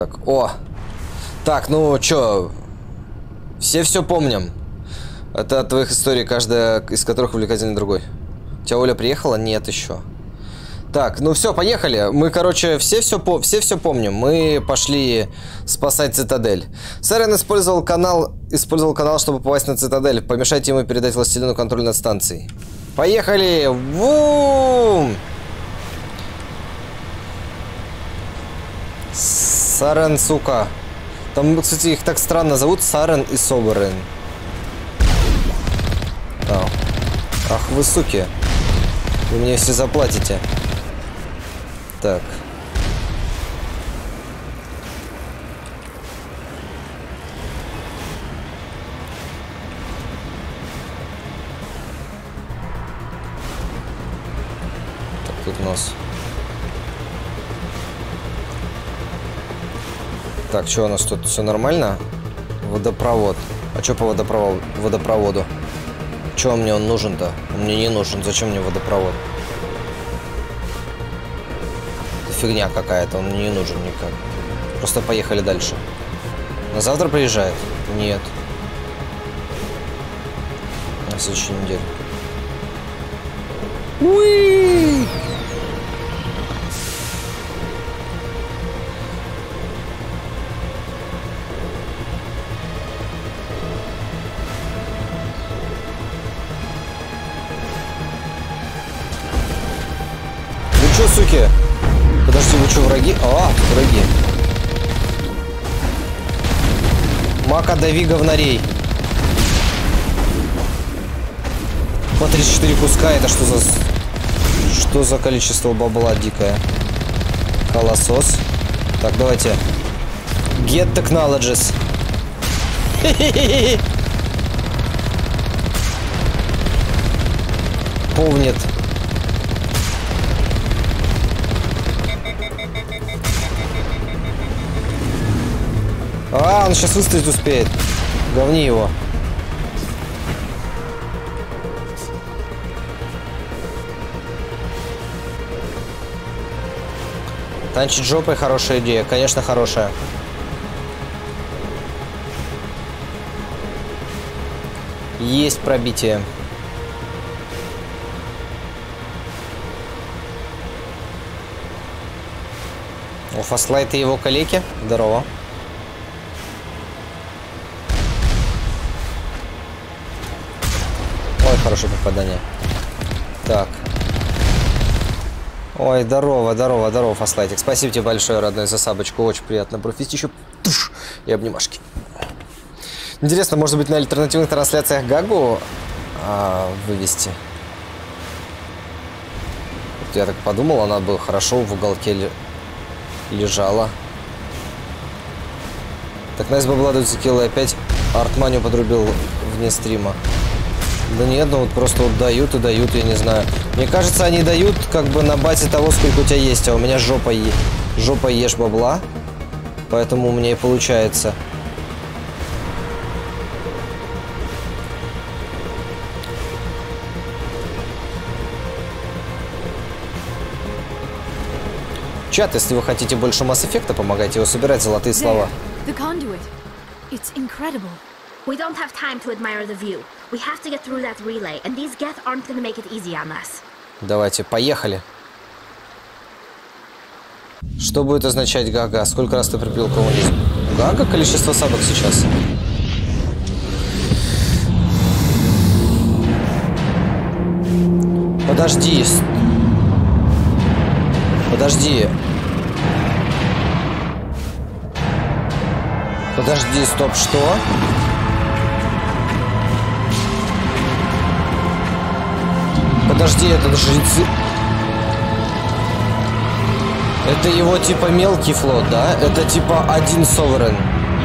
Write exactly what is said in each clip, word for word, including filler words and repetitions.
Так, о! Так, ну чё? Все все помним. Это от твоих историй, каждая из которых увлекательнее другой. У тебя Оля приехала? Нет еще. Так, ну все, поехали. Мы, короче, все все, по все все помним. Мы пошли спасать Цитадель. Сарен использовал канал, использовал канал, чтобы попасть на Цитадель. Помешайте ему передать властелину контроль над станцией. Поехали! Вум! Сарен, сука. Там, кстати, их так странно зовут. Сарен и Соборен. Ах, ах вы суки. Вы мне все заплатите. Так. Так, тут у нас. Так, что у нас тут? Все нормально? Водопровод. А что по водопроводу? водопроводу? Чего мне он нужен-то? Он мне не нужен. Зачем мне водопровод? Фигня какая-то, он мне не нужен никак. Просто поехали дальше. На завтра приезжает? Нет. На следующей неделе. Уи! Вы чё, суки? Подожди, вы что, враги? А, враги. Мака, дави говнарей. По тридцать четыре куска, это что за... Что за количество бабла дикое? Колосос. Так, давайте. Get technologies. Помнит. А, он сейчас выставить успеет. Говни его. Танчить жопой хорошая идея. Конечно, хорошая. Есть пробитие. У Фастлайта его калеки. Здорово. Ой, хорошее попадание. Так. Ой, здорово, здорово, здорово, Фастлайтик. Спасибо тебе большое, родной, за сабочку. Очень приятно. Профить еще. Туш, и обнимашки. Интересно, может быть, на альтернативных трансляциях Гагу а, вывести? Вот я так подумал, она бы хорошо в уголке лежала. Так, Найс Бабла дают закилы, опять Артманию подрубил вне стрима. Да нет, ну вот просто вот дают и дают, я не знаю. Мне кажется, они дают как бы на базе того, сколько у тебя есть, а у меня жопа, е... жопа ешь бабла. Поэтому у меня и получается. Чат, если вы хотите больше Mass Effect, помогайте его собирать, золотые слова. We don't have time to admire the view. We have to get through that relay, and these Geth aren't going to make it easy on us. Давайте, поехали. Что будет означать Гага? Сколько раз ты припил коммунизм? Гага? Количество сабок сейчас. Подожди. Подожди. Подожди, стоп, что? Подожди, это жрецы. Это его типа мелкий флот, да? Это типа один Sovereign.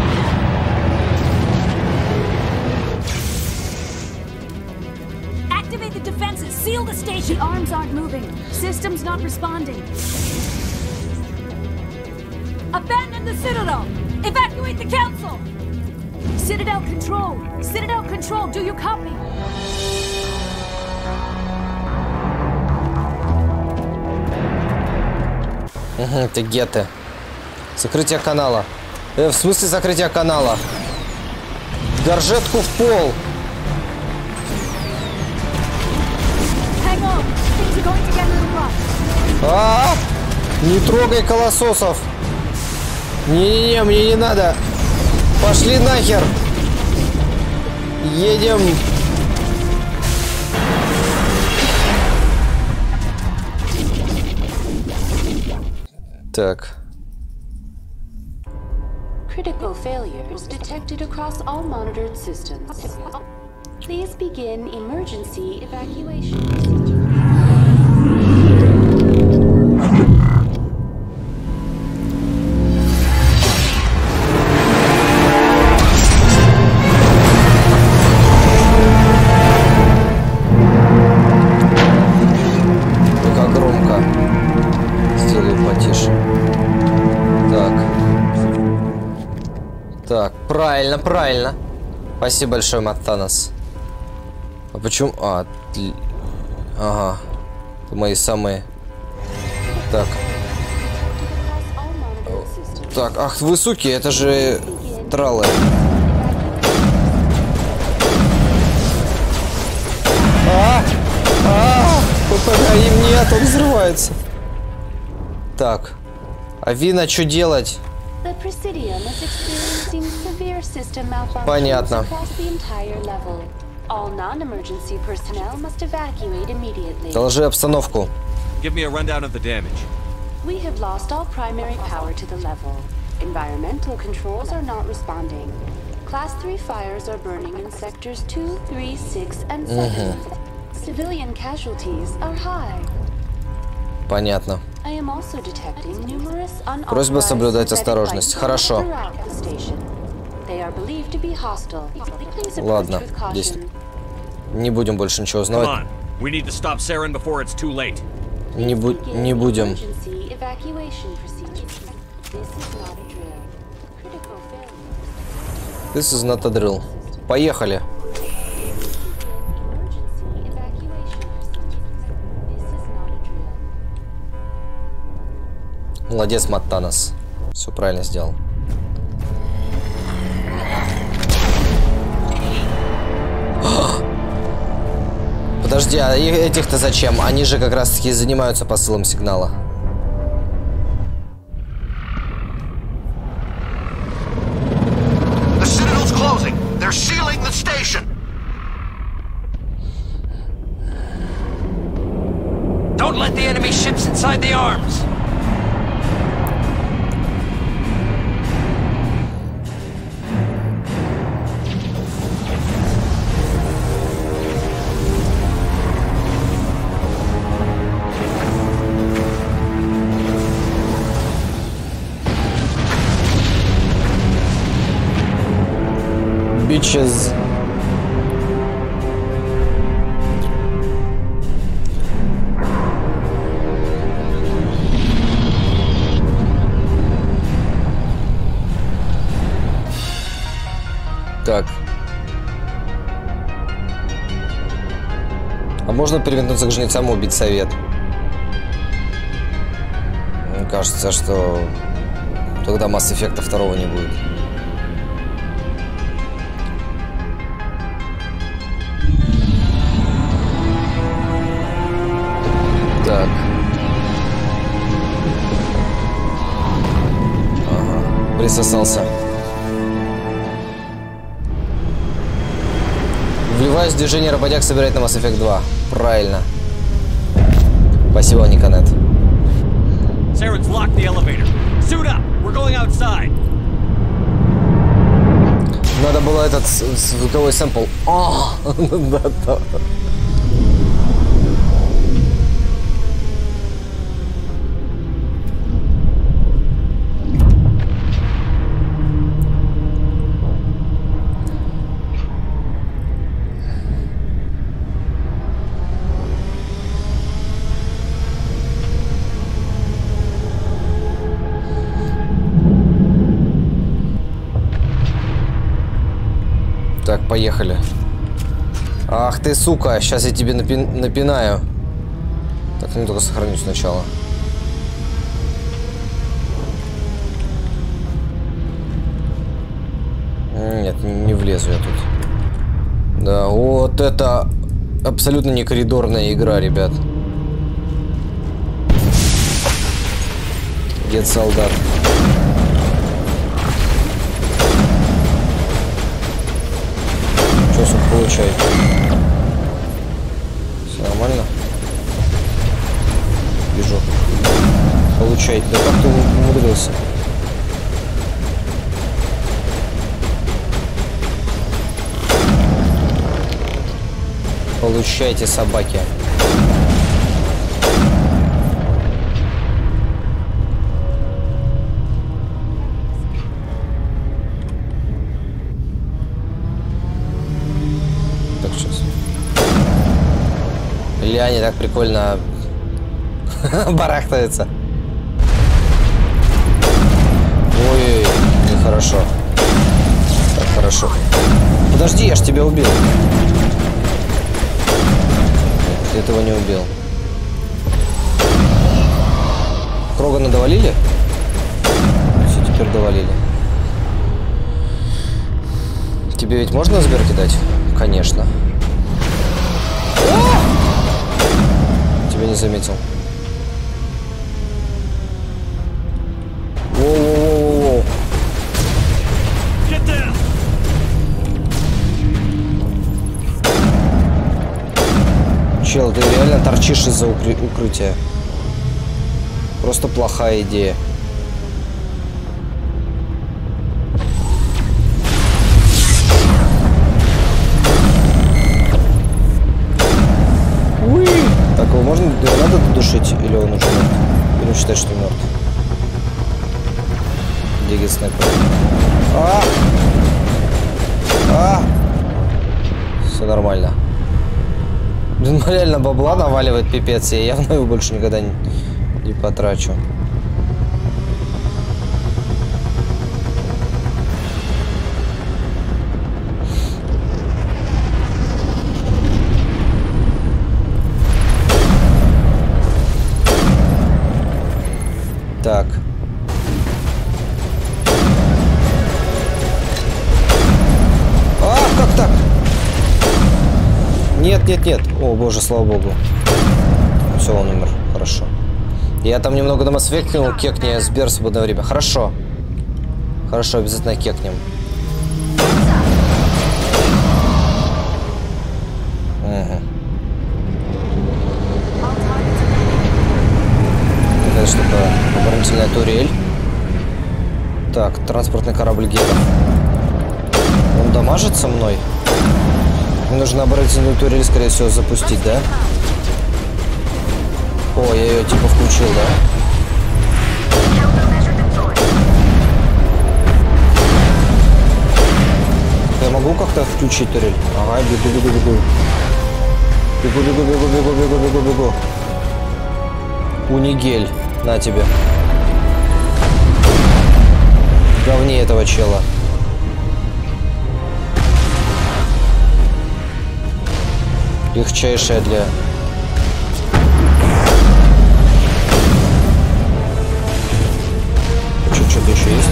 Activate the defenses. Seal the station. The arms aren't moving. Systems not responding. Abandon the Citadel. Evacuate the Council. Citadel Control. Citadel Control. Do you copy? Угу, это геты. Закрытие канала. Э, в смысле закрытие канала? Горжетку в пол. А, -а, а Не трогай колососов. Не-не-не, мне не надо. Пошли нахер. Едем. Так. Critical failures detected across all monitored systems. Please begin emergency evacuation procedure. Как громко. Сделаю потише. Так. Так, правильно, правильно. Спасибо большое, Матанос. А почему... А, тл... ага. Это мои самые... Так. Так, ах вы суки, это же... Тралы. А! А! Им нет, он взрывается. Так. А Вина, что делать? Понятно. Доложи обстановку. Give me a rundown of the damage. We have lost all primary power to the level. Environmental controls are not responding. Class three fires are burning in sectors two, three, six, and seven. Civilian casualties are high. Понятно. I am also detecting numerous Просьба соблюдать осторожность. Хорошо. They are believed to be hostile. Please approach Ладно, with caution. здесь не будем больше ничего Come узнавать. on. We need to stop Saren before it's too late. Не, бу не будем. Emergency evacuation procedure. This is not a drill. Critical failure. This is not a drill. Поехали. Emergency evacuation procedure. This is not a drill. Молодец, Матанос. Все правильно сделал. Подожди, а этих-то зачем? Они же как раз-таки занимаются посылом сигнала. The Citadel's closing. They're sealing the station. Don't let the enemy ships inside the arms. Bitches. Так. А можно переметнуться к жнецам и убить совет? Мне кажется, что тогда Mass Effect второго не будет. Так. Ага, присосался. Вливаюсь в движение работяг собирать на Mass Effect два. Правильно. Спасибо, Никонет. Saren's locked the elevator. Suit up. We're going outside. Надо было этот звуковой сэмпл. О, да-да. Так, поехали. Ах ты, сука, сейчас я тебе напи напинаю. Так, ну только сохраню сначала. нет, не влезу я тут. Да, вот это абсолютно не коридорная игра, ребят. Дед солдат. Что он получает? Все нормально? Бежу. Получает. Да как ты умудрился? Получайте, собаки. Так, сейчас. Ляне так прикольно барахтается. Ой, нехорошо. Так, хорошо. Подожди, я ж тебя убил. Ты этого не убил. Крогана довалили? Все, теперь довалили. Тебе ведь можно сбер кидать? Конечно. Тебя не заметил. Воу-воу-воу-воу. Чел, ты реально торчишь из-за укры укрытия. Просто плохая идея. Уи! Так, его можно, надо додушить, или он уже мертв? Или считать, что мертв? Где снайпер? А! А! Все нормально. Блин, реально бабла наваливает пипец, я явно его больше никогда не, не потрачу. Так. А, как так? Нет, нет, нет. О, боже, слава богу. Все, он умер. Хорошо. Я там немного на Mass Effect кинул, кекни Сбер в свободное время. Хорошо. Хорошо, обязательно кекнем. Угу. Какая штука? Оборонительная турель. Так, транспортный корабль Гера. Он дамажит со мной? Мне нужно оборонительную турель, скорее всего, запустить, да? О, я ее типа включил, да? Я могу как-то включить турель? Ага, бегу, бегу, бегу. Бегу, бегу, бегу, бегу, бегу, бегу, бегу. Унигель. На тебе. Говни этого чела. Легчайшая для... Что, что-то еще есть?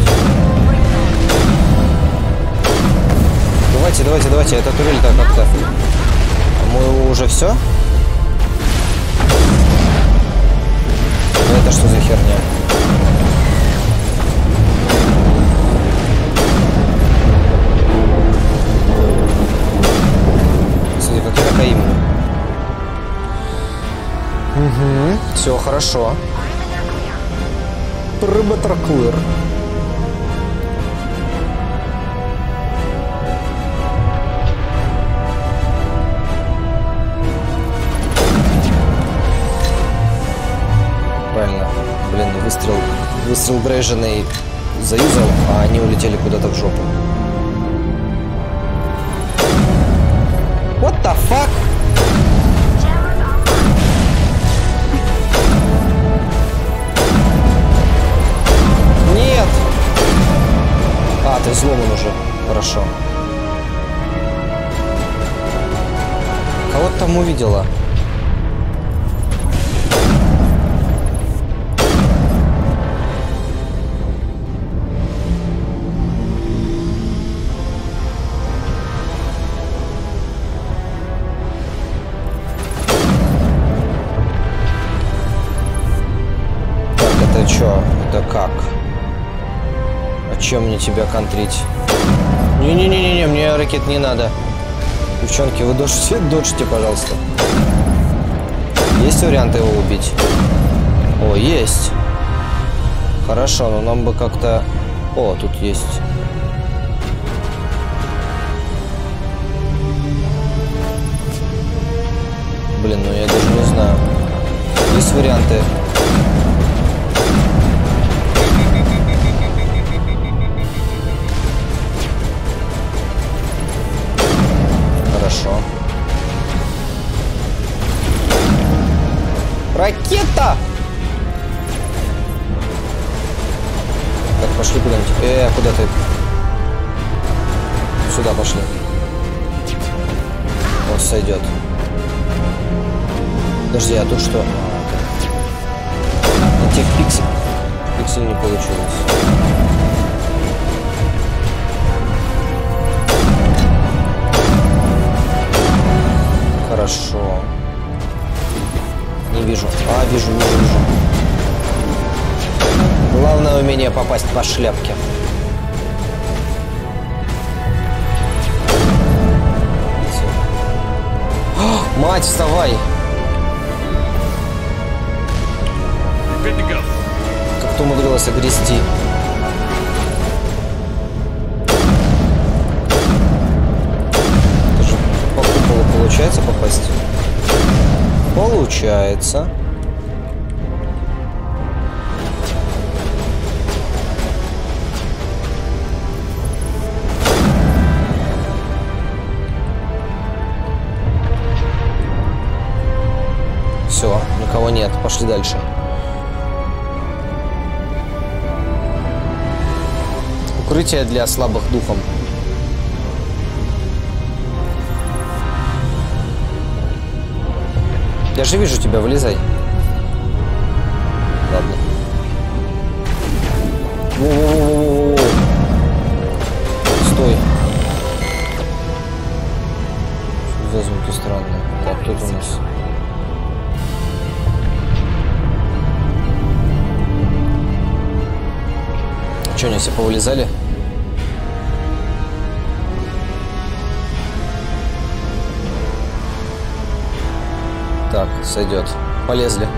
Давайте, давайте, давайте. Это турель-то как-то... Мы уже все? Это что за херня? Смотри, как я такая именно. Угу, все хорошо. Рыба-тракуер. Правильно. Блин, выстрел, выстрел Брейженый заюзал, а они улетели куда-то в жопу. What the fuck? Нет! А, ты взломан уже. Хорошо. Кого ты там увидела? А чем мне тебя контрить? Не-не-не-не, мне ракет не надо. Девчонки, вы дождите, дождите, пожалуйста. Есть варианты его убить? О, есть. Хорошо, но нам бы как-то... О, тут есть. Блин, ну я даже не знаю. Есть варианты? Хорошо. Ракета! Так, пошли куда-нибудь. Э, куда ты? Сюда пошли. Вот сойдет. Подожди, а тут что? На тех пиксель. Пиксель не получилось. Хорошо. Не вижу. А, вижу, вижу, вижу. Главное умение попасть по шляпке. О, мать, вставай! Как ты умудрилась огрести? Это же по куполу получается попасть? Получается. Все, никого нет. Пошли дальше. Укрытие для слабых духом. Я же вижу тебя, вылезай. Ладно. Во-во-во-во-во-во. Стой. Что за звуки странные? Так, тут у нас. Че, они все повылезали? Так, сойдет. Полезли.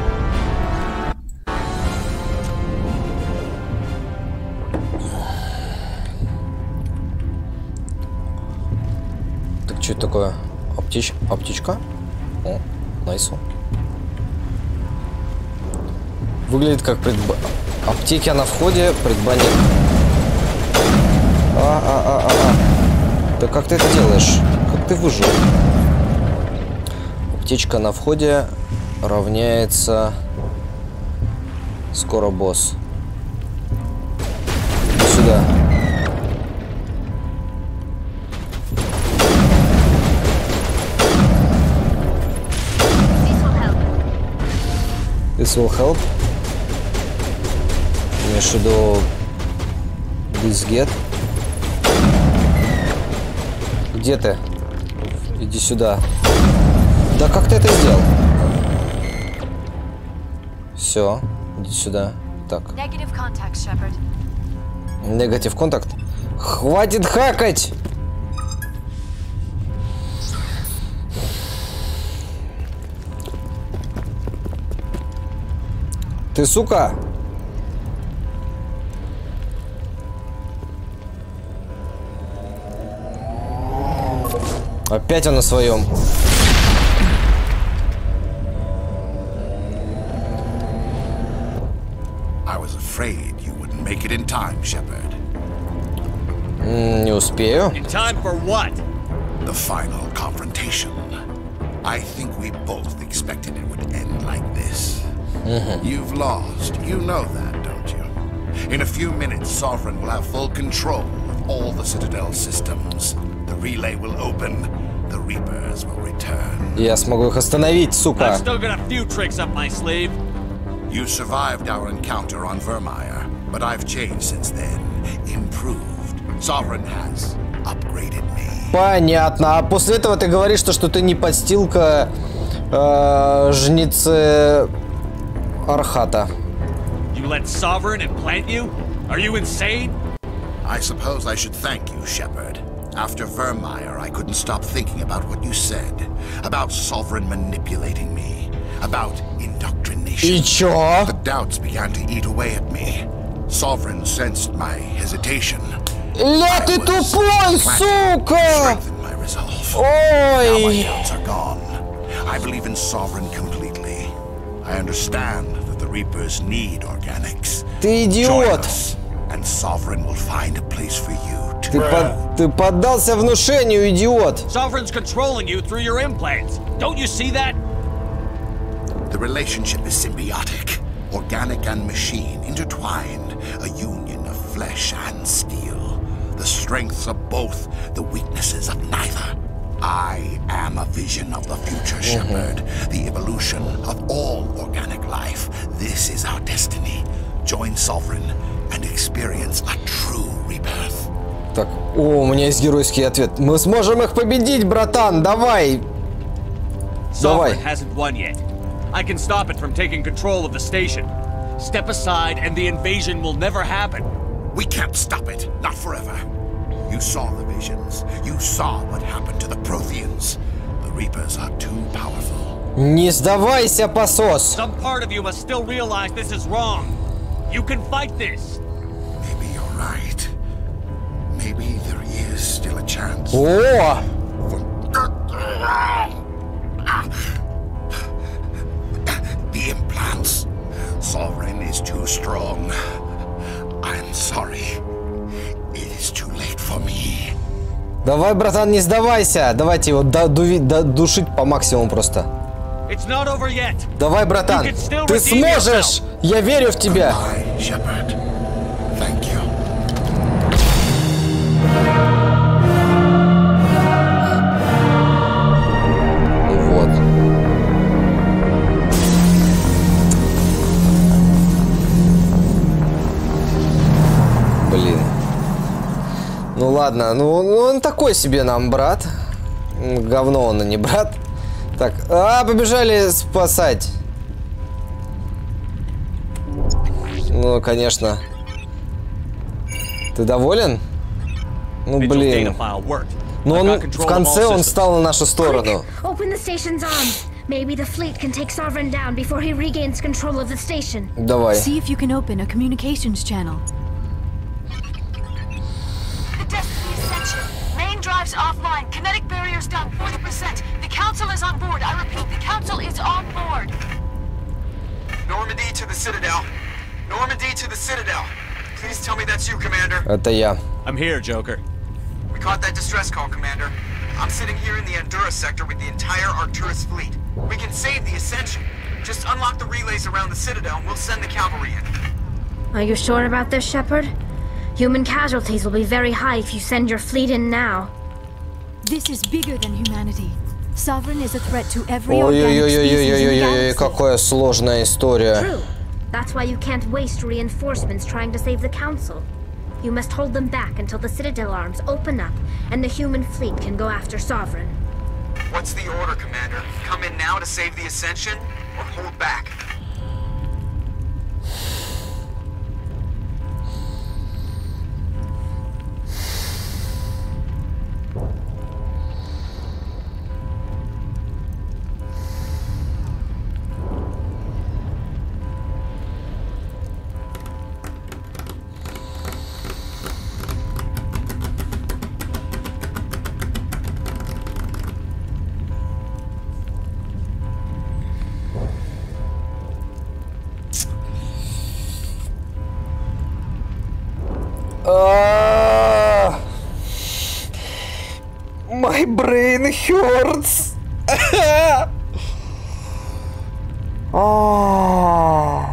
Так, что это такое? Аптеч... Аптечка? О, найсу. Выглядит как предба... Аптеки на входе, предбанник. А-а-а-а-а. Да как ты это делаешь? Как ты выжил? Аптечка на входе равняется... Скоро босс. Иди сюда. This will help. Имеешь в виду this get? Где ты? Иди сюда. Да как ты это сделал? Все, иди сюда. Так. Negative contact, Shepard. Негатив контакт. Хватит хакать! Ты сука! Опять он на своем. Не успею. In time for what? The final confrontation. I think we both expected it would end like this. Mm-hmm. You've lost. You know that, don't you? In a few minutes, Sovereign will have full control of all the Citadel systems. The relay will open. The Reapers will return. Я смогу их остановить, сука. I've still got a few tricks up my sleeve. You survived our encounter on Vermeer, but I've changed since then. Improved. Sovereign has upgraded me. Понятно. А после этого ты говоришь, что, что ты не подстилка э, жницы Архата. You let Sovereign implant you? Are you insane? I suppose I should thank you, Shepard. After Vermeer, I couldn't stop thinking about what you said. About Sovereign manipulating me. About indoctrination. И чё? The doubts began to eat away at me. Sovereign sensed my hesitation. Ля ты тупой, сука! Ой! I believe in Sovereign completely. I understand that the Reapers need organics. Ты идиот! And Sovereign will find a place for you to Ты, под, ты поддался внушению, идиот! Sovereign's controlling you through your implants. Don't you see that? The relationship is symbiotic. Organic and machine intertwined. A union of flesh and steel. The strengths of both, the weaknesses of neither. I am a vision of the future, Shepard. Mm-hmm. The evolution of all organic life. This is our destiny. Join Sovereign and experience a true rebirth. Так, о, у меня есть геройский ответ. Мы сможем их победить, братан, давай! Давай. Sovereign hasn't won yet. I can stop it from taking control of the station. Step aside and the invasion will never happen. We can't stop it, not forever. You saw the visions. You saw what happened to the Protheans. The Reapers are too powerful. Не сдавайся, посос! Some part of you must still realize this is wrong. You can fight this. Maybe you're right. Maybe there is still a chance. О! The implants. Sovereign is too strong. I'm sorry. It is too late for me. Давай, братан, не сдавайся. Давайте его додуви, додушить по максимуму просто. It's not over yet. Давай, братан, ты сможешь! Я верю в тебя! Shepard. Thank you. Вот. Блин. Ну ладно, ну, ну он такой себе нам брат. Говно он, а не брат. Так, а, побежали спасать. Ну, конечно. Ты доволен? Ну, блин. Ну, он в конце он встал на нашу сторону. Maybe the fleet can take Sovereign down before he regains control of the station. Давай. See if you can open a communications channel. The Destiny Ascension. Main drives offline. Kinetic barriers down forty percent. The Council is on board. I repeat, the Council is on board. Normandy to the Citadel. Normandy to the Citadel. Please tell me that's you, Commander. Это я. I'm here, Joker. We caught that distress call, Commander. I'm sitting here in the Andurra sector with the entire Arcturus fleet. We can save the Ascension. Just unlock the relays around the Citadel and we'll send the cavalry in. Are you sure about this, Shepard? Human casualties will be very high if you send your fleet in now. This is bigger than humanity. Sovereign is a threat to every organic species in the galaxy. Какая сложная история. True. That's why you can't waste reinforcements trying to save the Council. You must hold them back until the Citadel arms open up and the human fleet can go after Sovereign. What's the order, Commander? Come in now to save the Ascension, or hold back? My brain hurts. Oh.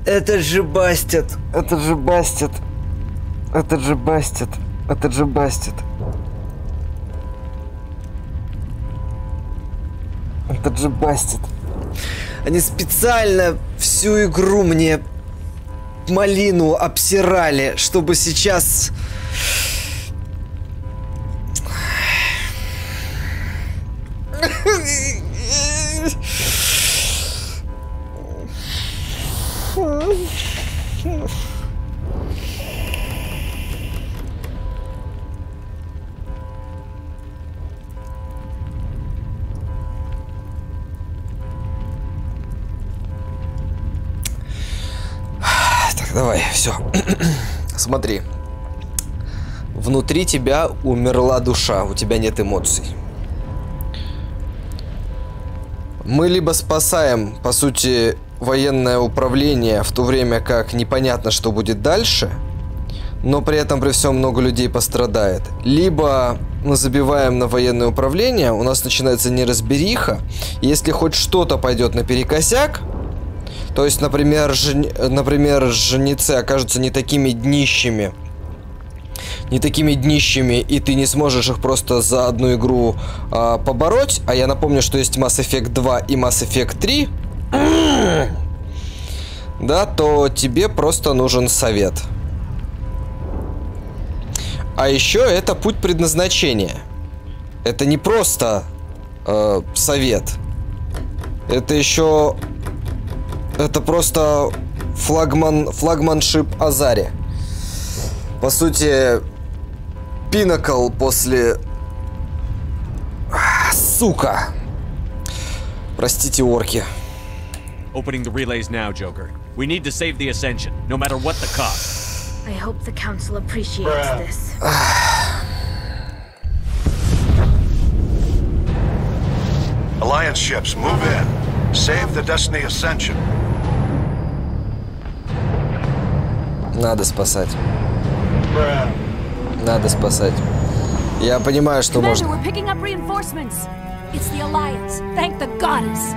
Это же Бастет. Это же Бастет. Это же Бастет. Это же Бастет. Это же Бастет. Они специально всю игру мне малину обсирали, чтобы сейчас... Так, давай, все. Смотри. Внутри тебя умерла душа, у тебя нет эмоций. Мы либо спасаем, по сути, военное управление, в то время как непонятно, что будет дальше, но при этом при всем много людей пострадает. Либо мы забиваем на военное управление, у нас начинается неразбериха, и если хоть что-то пойдет наперекосяк, то есть, например, жен... например, жнецы окажутся не такими днищами, не такими днищами, и ты не сможешь их просто за одну игру а, побороть. А я напомню, что есть Mass Effect два и Mass Effect три. Да, то тебе просто нужен совет. А еще это путь предназначения. Это не просто э, совет. Это еще... Это просто флагман, флагманшип Азари. По сути, пинакл после... Сука. Простите, орки. Opening the relays now, Joker. We need to save the Ascension, no matter what the cost. I hope the Council appreciates this. Alliance ships, move in. Save the Destiny Ascension. Надо спасать. Надо спасать. Я понимаю, что можно. We're picking up reinforcements. It's the Alliance. Thank the goddess.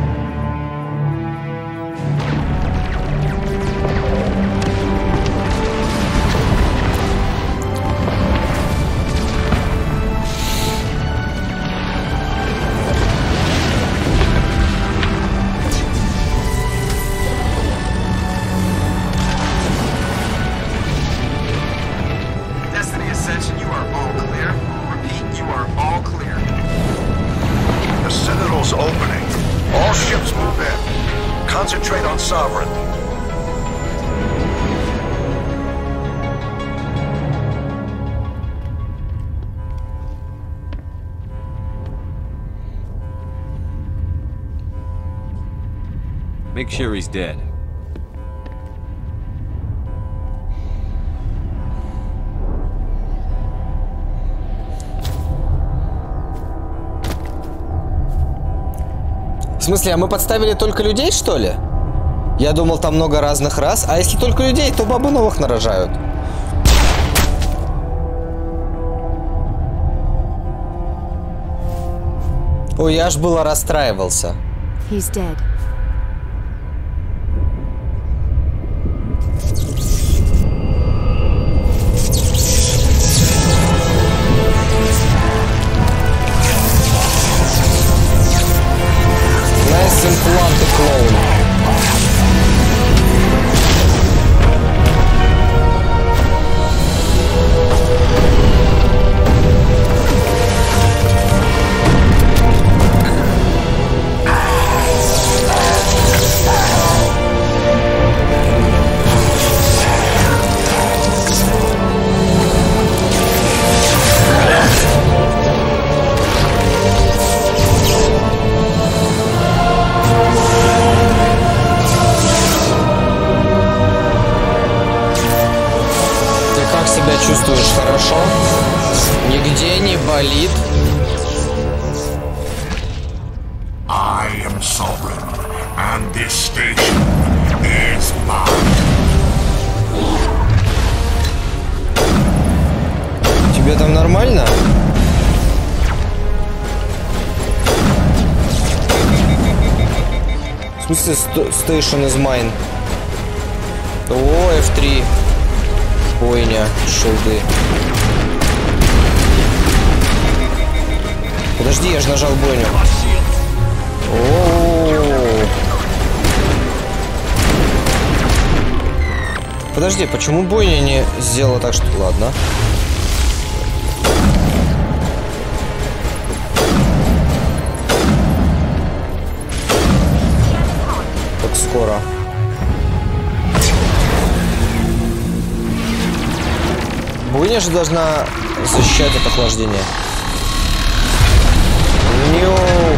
Concentrate on Sovereign. Make sure he's dead. В смысле, а мы подставили только людей, что ли? Я думал, там много разных рас. А если только людей, то бабы новых нарожают. Ой, я аж было расстраивался. He's dead. Nice implanted clone. Чувствуешь хорошо? Нигде не болит? I am sovereign, and this station is mine. Тебе там нормально? В смысле, station is mine? О, эф три. Бойня, шилды. Подожди, я же нажал бойню. О-о-о. Подожди, почему бойня не сделала так, что... Ладно. Так скоро. Бойня же должна защищать от охлаждения. Нью.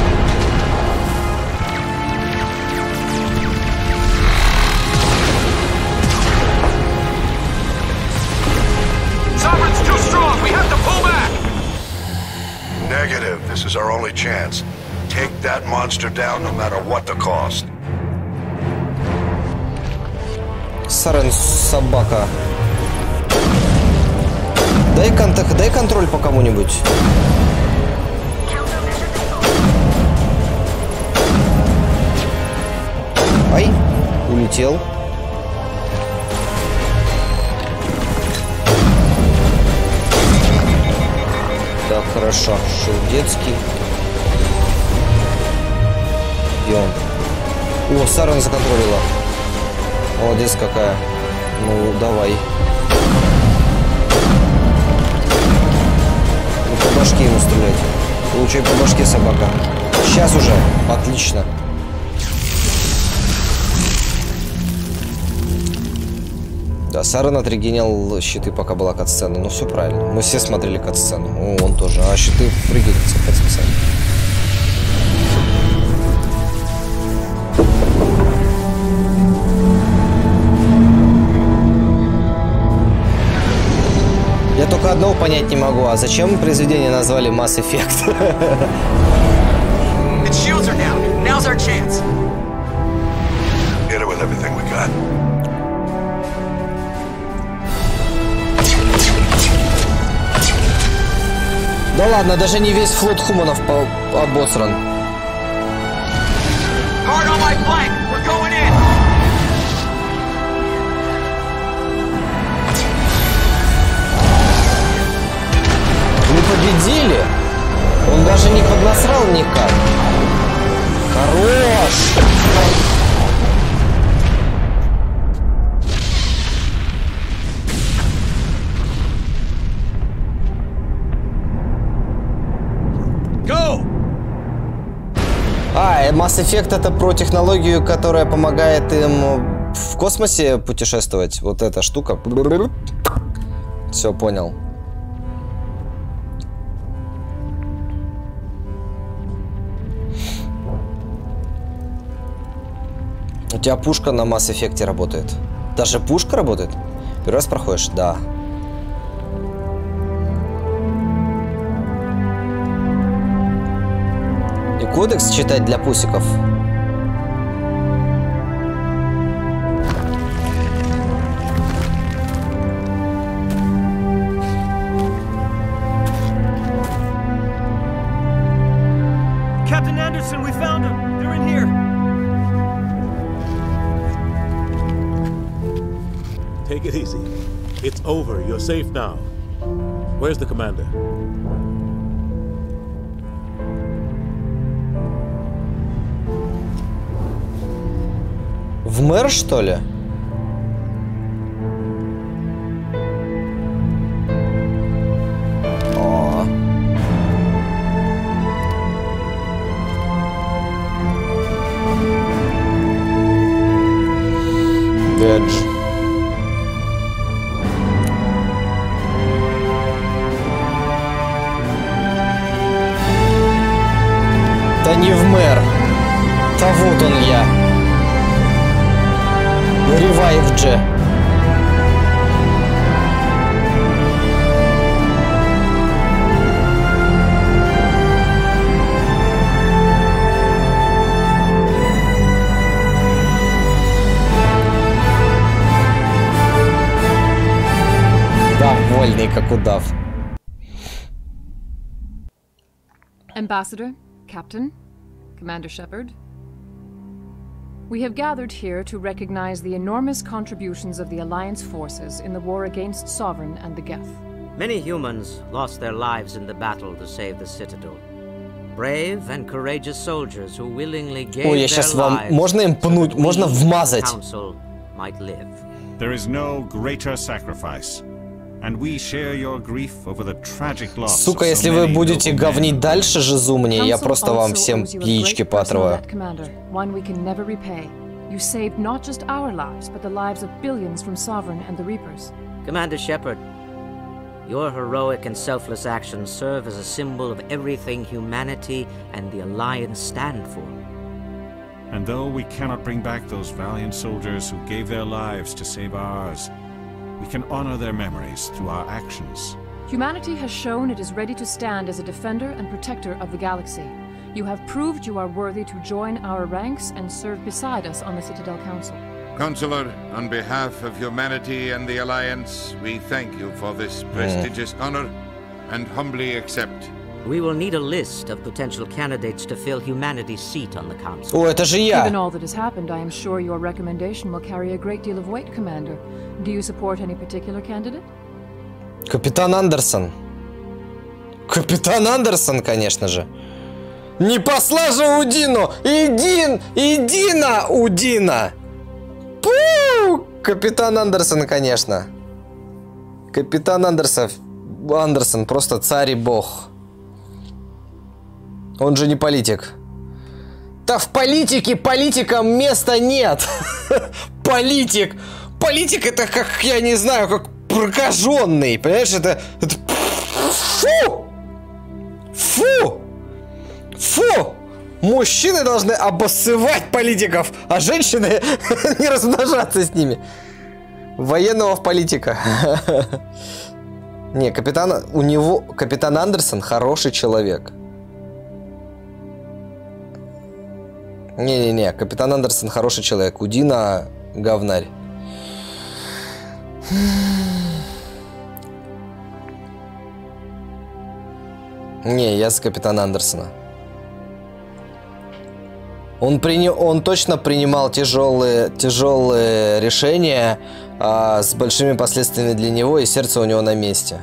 Sovereign's too strong. We have to pull back. Negative. This is our only chance. Take that monster down no matter what the cost. Сарен, собака. Дай контакт, дай контроль по кому-нибудь. Ай, улетел. Так, хорошо. Шелдецкий. Где он? О, Сарен законтролила. Молодец какая. Ну, давай. Ну, по башке ему стрелять. Получай по башке, собака. Сейчас уже. Отлично. Да, Сарен отрегенил щиты, пока была катсцена. Ну, все правильно. Мы все смотрели катсцену. О, он тоже. А щиты прыгают по специально. Я только одного понять не могу. А зачем произведение назвали Mass Effect? Its shields are down. Now's our chance. Hit it with everything we got. Да ладно, даже не весь флот хуманов обосран. Hard on my flank. We're going in. Мы победили. Он даже не поднасрал никак. Хорош. А, Mass Effect — это про технологию, которая помогает им в космосе путешествовать. Вот эта штука. Все, понял. У тебя пушка на Mass Effect работает. Даже пушка работает? Первый раз проходишь? Да. И кодекс читать для пусиков. Captain Anderson, we found them. They're in here. Take it easy. It's over. You're safe now. Where's the commander? В мэр, что ли? О. Ведж. Да не в мэр. Да вот он я. Ревайв Дже. Да, вольный, как удав. Ambassador, Captain, Commander Shepard. We have gathered here to recognize the enormous contributions of the Alliance forces in the war against Sovereign and the Geth. Many humans lost their lives in the battle to save the Citadel. Brave and courageous soldiers who willingly gave Ой, я their сейчас вам... lives Можно им пнуть? so that Можно we, вмазать? Council, might live. There is no greater sacrifice, and we share your grief over the tragic loss. Сука, если вы будете говнить дальше Жизу мне, я просто вам всем яички поотрываю. One we can never repay. You saved not just our lives, but the lives of billions from Sovereign and the Reapers. Commander Shepard, your heroic and selfless actions serve as a symbol of everything humanity and the Alliance stand for. And though we cannot bring back those valiant soldiers who gave their lives to save ours, we can honor their memories through our actions. Humanity has shown it is ready to stand as a defender and protector of the galaxy. You have proved you are worthy to join our ranks and serve beside us on the Citadel Council. Consular, on behalf of humanity and the Alliance, we thank you for this prestigious honor and humbly accept. We will need a list of potential candidates to fill humanity's seat on the council. О, это же я. Given all that has happened, I am sure your recommendation will carry a great deal of weight, Commander. Do you support any particular candidate? Капитан Андерсон. Капитан Андерсон, конечно же. Не посла же Удину! Идин! Идина! Удина! Пу! Капитан Андерсон, конечно. Капитан Андерсон. Андерсон просто царь и бог. Он же не политик. Да в политике политикам места нет. Политик. Политик это как, я не знаю, как прокаженный. Понимаешь, это... это... Фу! Фу! Фу! Мужчины должны обоссывать политиков, а женщины не размножаться с ними. Военного в политика. Не, капитан... У него... Капитан Андерсон хороший человек. Не-не-не, капитан Андерсон хороший человек. Удина говнарь. Не, я за капитана Андерсона. Он, приня... Он точно принимал тяжелые, тяжелые решения а, с большими последствиями для него, и сердце у него на месте.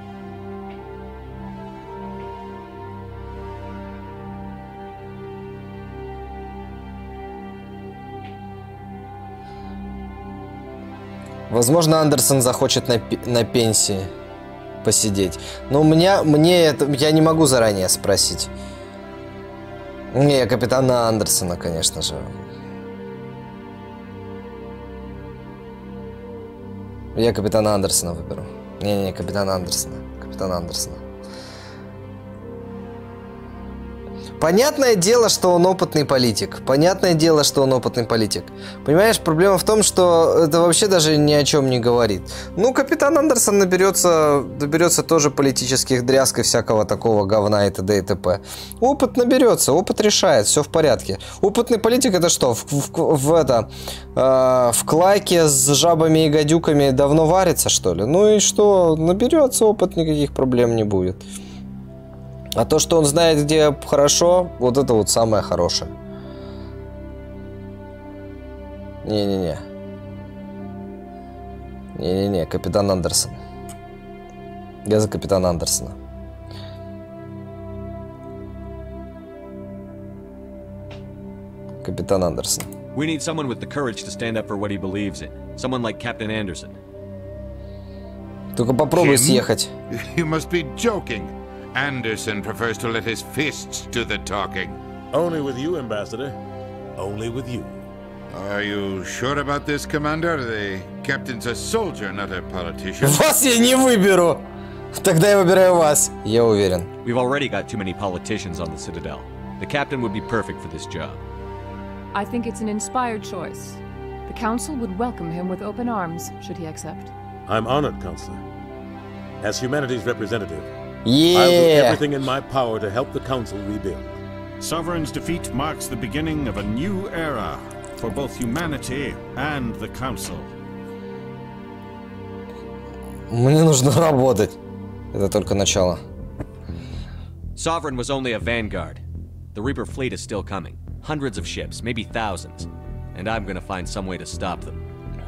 Возможно, Андерсон захочет на, на пенсии посидеть. Но у меня, мне это, я не могу заранее спросить. Не, капитана Андерсона, конечно же. Я капитана Андерсона выберу. Не-не, капитана Андерсона. Капитана Андерсона. Понятное дело, что он опытный политик. Понятное дело, что он опытный политик. Понимаешь, проблема в том, что это вообще даже ни о чем не говорит. Ну, капитан Андерсон наберется, наберется тоже политических дрязг и всякого такого говна и т.д. и т.п. Опыт наберется, опыт решает, все в порядке. Опытный политик это что? В, в, в это э, в клайке с жабами и гадюками давно варится, что ли? Ну и что? Наберется опыт, никаких проблем не будет. А то, что он знает, где хорошо, вот это вот самое хорошее. Не-не-не. Не-не-не, капитан Андерсон. Я за капитана Андерсона. Капитан Андерсон. We need someone with the courage to stand up for what he believes in. Someone like Captain Anderson. Только попробуй съехать. You must be joking. Anderson prefers to let his fists do the talking. Only with you, Ambassador. Only with you. Are you sure about this, Commander? The captain's a soldier, not a politician. Вас я не выберу. Тогда я выбираю вас. Я уверен. We've already got too many politicians on the Citadel. The captain would be perfect for this job. I think it's an inspired choice. The Council would welcome him with open arms, should he accept. I'm honored, Counselor. As humanity's representative, yeah. I'll do everything in my power to help the Council rebuild. Sovereign's defeat marks the beginning of a new era for both humanity and the Council. Мне нужно работать. Это только начало. Sovereign was only a vanguard. The Reaper fleet is still coming. Hundreds of ships, maybe thousands. and I'm gonna find some way to stop them.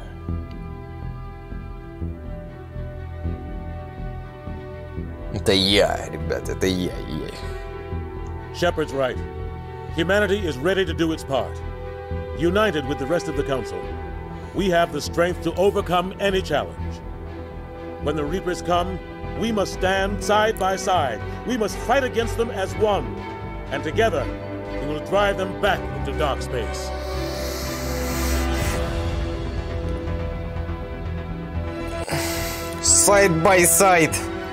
Это я, ребят, это я, я. Shepard's right. Humanity is ready to do its part. United with the rest of the Council, we have the strength to overcome any challenge. When the Reapers come, we must stand side by side. We must fight against them as one. And together, we will drive them back into dark space. Side by side.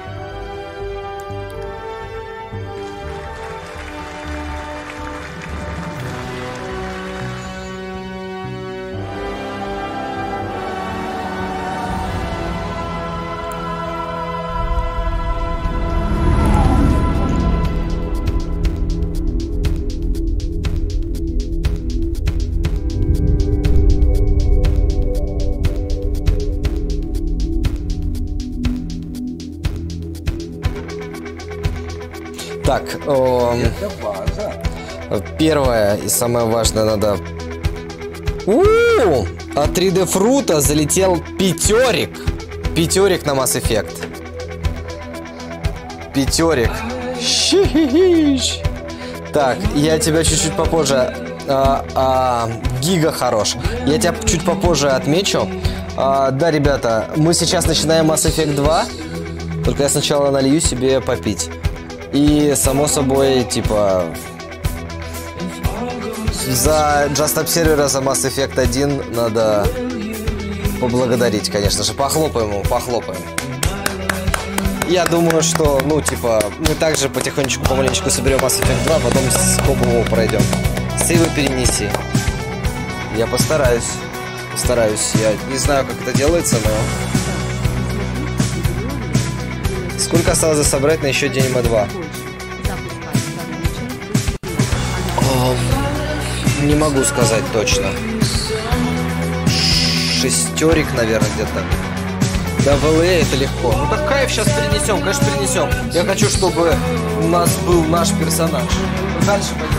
Так, о, первое и самое важное надо... У-у-у! От три дэ Фрута залетел пятерик. Пятерик на Mass Effect. Пятерик. Щи-хи-хищ. Так, я тебя чуть-чуть попозже... А, а, гига хорош. Я тебя чуть попозже отмечу. А, да, ребята, мы сейчас начинаем Mass Effect два. Только я сначала налью себе попить. И, само собой, типа, за Just Up сервера, за Mass Effect один надо поблагодарить, конечно же. Похлопаем ему, похлопаем. Я думаю, что, ну, типа, мы также потихонечку, помаленечку соберем Mass Effect два, потом с копом его пройдем. Сейвы перенеси. Я постараюсь. Постараюсь. Я не знаю, как это делается, но... Сколько осталось собрать на еще день эм два? О, не могу сказать точно. Шестерик, наверное, где-то. Да, в эл эй это легко. Ну так кайф сейчас перенесем, конечно, перенесем. Я хочу, чтобы у нас был наш персонаж. Дальше пойдем.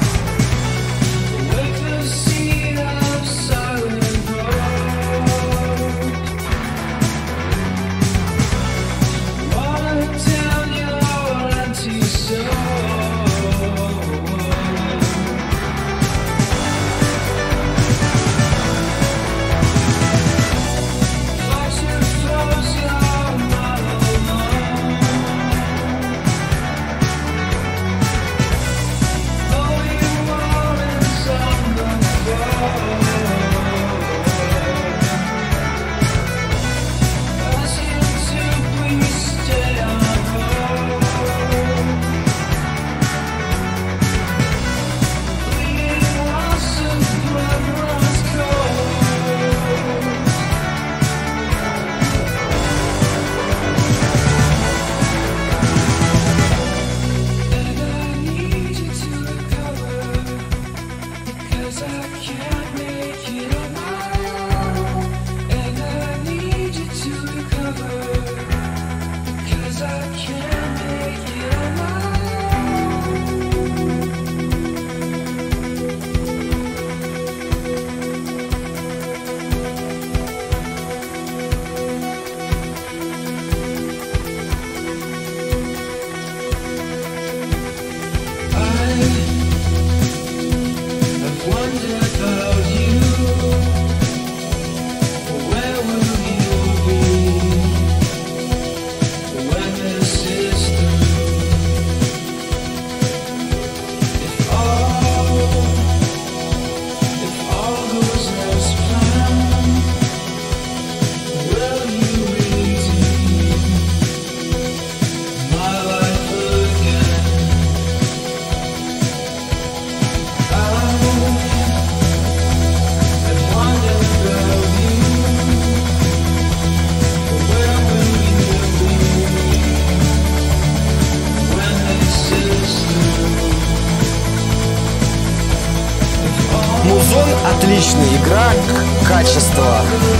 Отличная игра, качество.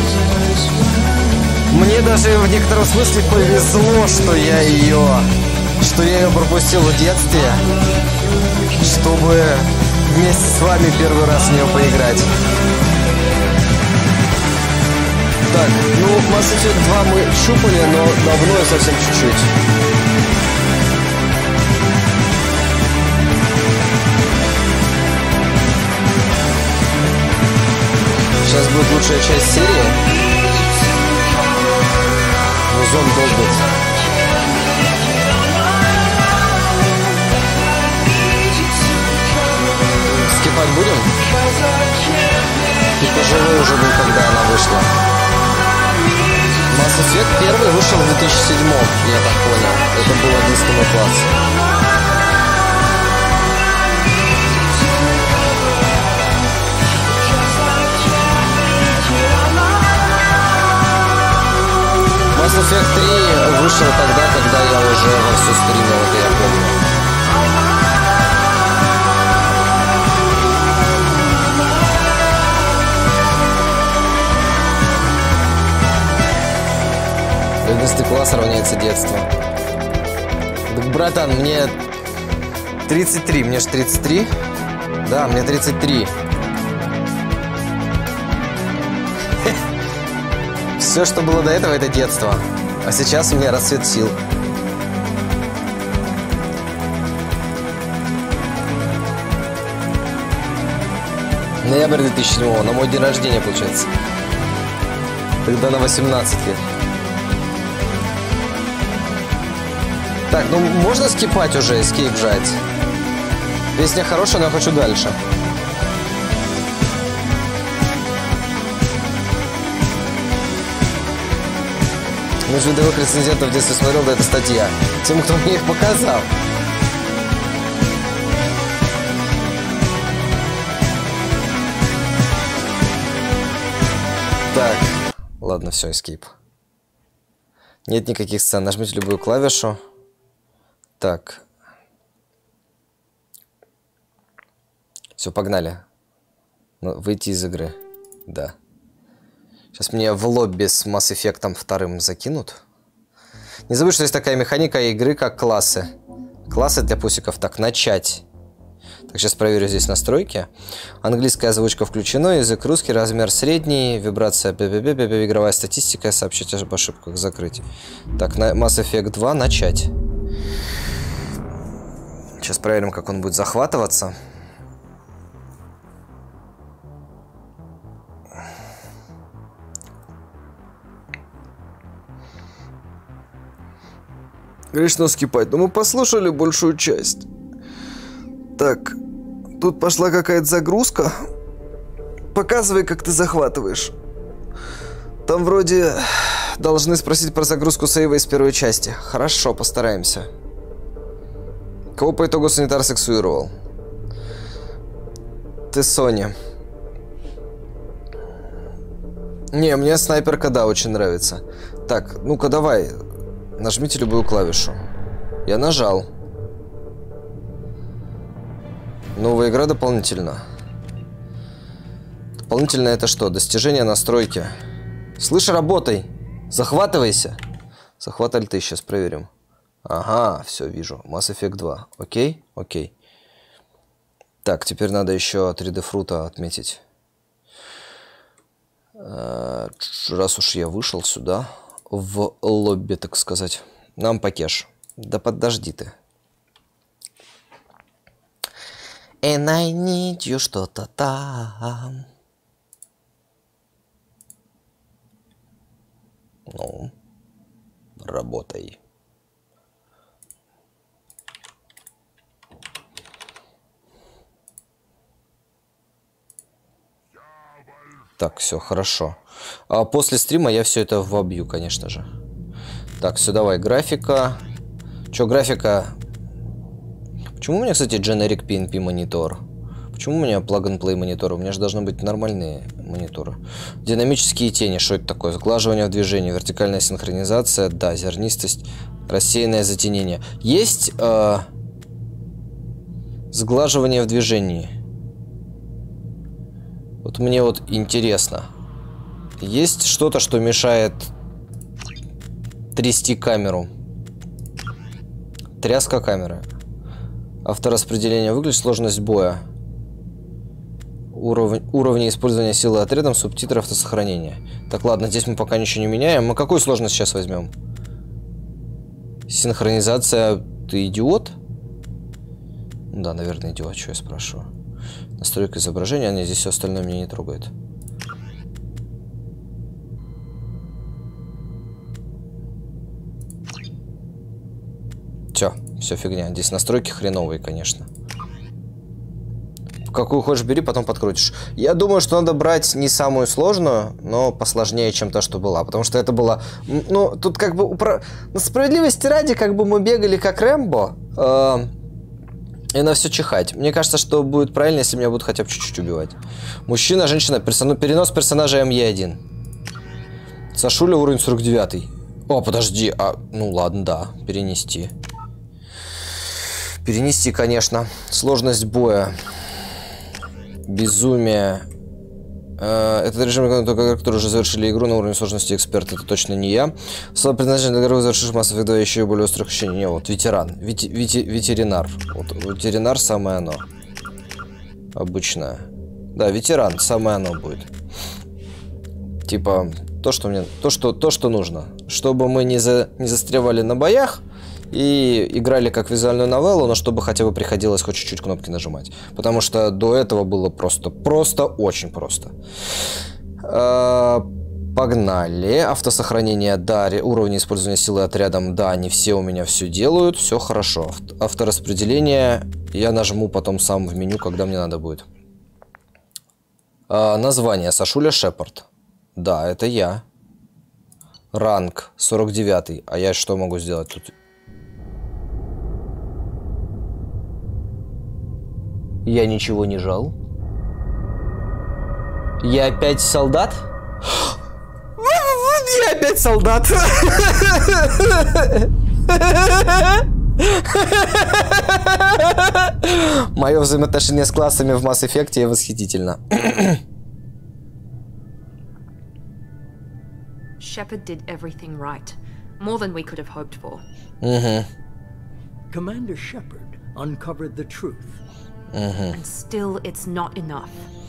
Мне даже в некотором смысле повезло, что я ее, что я ее пропустил в детстве, чтобы вместе с вами первый раз в нее поиграть. Так, ну, Mass Effect два мы щупали, но давно и совсем чуть-чуть. Сейчас будет лучшая часть серии. Музон долбит. Скипать будем? Ты пожилой уже был, когда она вышла. Mass Effect первый вышел в две тысячи седьмом, я так понял. Это был одиннадцатый класс. Mass Effect три вышел тогда, когда я уже вовсю стримил, это я помню. одиннадцатый класс равняется детство. Так, братан, мне тридцать три, мне же тридцать три. Да, мне тридцать три. Все, что было до этого, это детство. А сейчас у меня расцвет сил. Ноябрь две тысячи седьмого, на мой день рождения, получается. Тогда на восемнадцать лет. Так, ну можно скипать уже, эскейп жать. Песня хорошая, но я хочу дальше. Ну, же видовых рецензентов в детстве смотрел, да это статья. Тем, кто мне их показал. Так, ладно, все, эскейп. Нет никаких сцен. Нажмите любую клавишу. Так. Все, погнали. Ну, выйти из игры. Да. Сейчас меня в лобби с Mass Effect вторым закинут. Не забудь, что есть такая механика игры, как классы. Классы для пусиков. Так, начать. Так, сейчас проверю здесь настройки. Английская озвучка включена, язык русский, размер средний, вибрация, бе-бе-бе-бе, игровая статистика, сообщить об ошибках, закрыть. Так, на Mass Effect два начать. Сейчас проверим, как он будет захватываться. Грешно скипать, но мы послушали большую часть. Так, тут пошла какая-то загрузка. Показывай, как ты захватываешь. Там вроде должны спросить про загрузку сейва из первой части. Хорошо, постараемся. Кого по итогу санитар сексуировал? Ты, Соня. Не, мне снайперка, да, очень нравится. Так, ну-ка давай. Нажмите любую клавишу. Я нажал. Новая игра дополнительно. Дополнительно это что? Достижение настройки. Слышь, работай. Захватывайся. Захват альты, сейчас проверим. Ага, все, вижу. Mass Effect два. Окей? Окей. Так, теперь надо еще три дэ фрута отметить. Раз уж я вышел сюда, в лобби, так сказать. Нам покеш. Да подожди ты. And I need you, что-то там. Ну, работай. Так, все, хорошо. А после стрима я все это вобью, конечно же. Так, все, давай, графика. Че, графика? Почему у меня, кстати, Generic пи эн пи монитор? Почему у меня plug-and-play монитор? У меня же должны быть нормальные мониторы. Динамические тени, что это такое? Сглаживание в движении, вертикальная синхронизация, да, зернистость, рассеянное затенение. Есть э, сглаживание в движении. Вот мне вот интересно. Есть что-то, что мешает трясти камеру? Тряска камеры. Автораспределение выглядит, сложность боя. Уровень, уровни использования силы отрядом, субтитры, автосохранения. Так, ладно, здесь мы пока ничего не меняем. Мы какую сложность сейчас возьмем? Синхронизация... Ты идиот? Да, наверное, идиот. Что я спрашиваю? Настройка изображения. Они здесь все остальное меня не трогает. Все, все фигня. Здесь настройки хреновые, конечно. Какую хочешь, бери, потом подкрутишь. Я думаю, что надо брать не самую сложную, но посложнее, чем та, что была. Потому что это было... Ну, тут как бы... Упро... На справедливости ради, как бы мы бегали как Рэмбо. Э... И на все чихать. Мне кажется, что будет правильно, если меня будут хотя бы чуть-чуть убивать. Мужчина, женщина, персон... перенос персонажа эм е один. Сашуля, уровень сорок девятый. О, подожди. А... Ну ладно, да. Перенести. Перенести, конечно. Сложность боя. Безумие. Этот режим, который уже завершили игру на уровне сложности эксперт, это точно не я. Слово предназначено для игры, завершивших Mass Effect два еще и более острых ощущений. Не, вот ветеран. Вити, вити, ветеринар. Вот, ветеринар самое оно. Обычное. Да, ветеран, самое оно будет. Типа, то, что мне. То, что, то, что нужно. Чтобы мы не, за, не застревали на боях. И играли как визуальную новеллу, но чтобы хотя бы приходилось хоть чуть-чуть кнопки нажимать. Потому что до этого было просто, просто, очень просто. Погнали. Автосохранение, да. Уровни использования силы отрядом, да. Не все у меня все делают, все хорошо. Автораспределение я нажму потом сам в меню, когда мне надо будет. Название. Сашуля Шепард. Да, это я. Ранг сорок девятый. А я что могу сделать тут? Я ничего не жал. Я опять солдат? Я опять солдат. Мое взаимоотношение с классами в Mass Effect восхитительно. Shepard did everything right. More than we could have hoped for. Mm-hmm. Commander Shepard uncovered the truth. Mm-hmm. And still, it's not enough.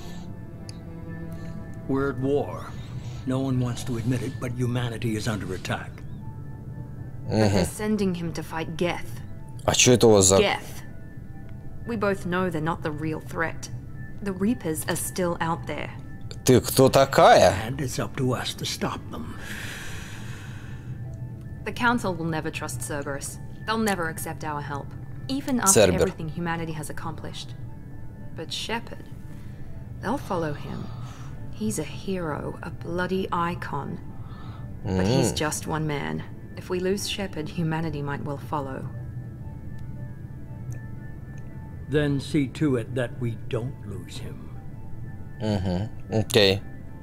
We're at war. No one wants to admit it, but humanity is under attack. Mm-hmm. But they're sending him to fight Geth. А что это у вас за... Geth. We both know they're not the real threat. The Reapers are still out there. Ты кто такая? And it's up to us to stop them. The Council will never trust Cerberus. They'll never accept our help. Even after Cerber. everything humanity has accomplished. But Shepard, they'll follow him. He's a hero, a bloody icon. Mm. But he's just one man. If we lose Shepard, humanity might well follow. Then see to it that we don't lose him. Угу, окей.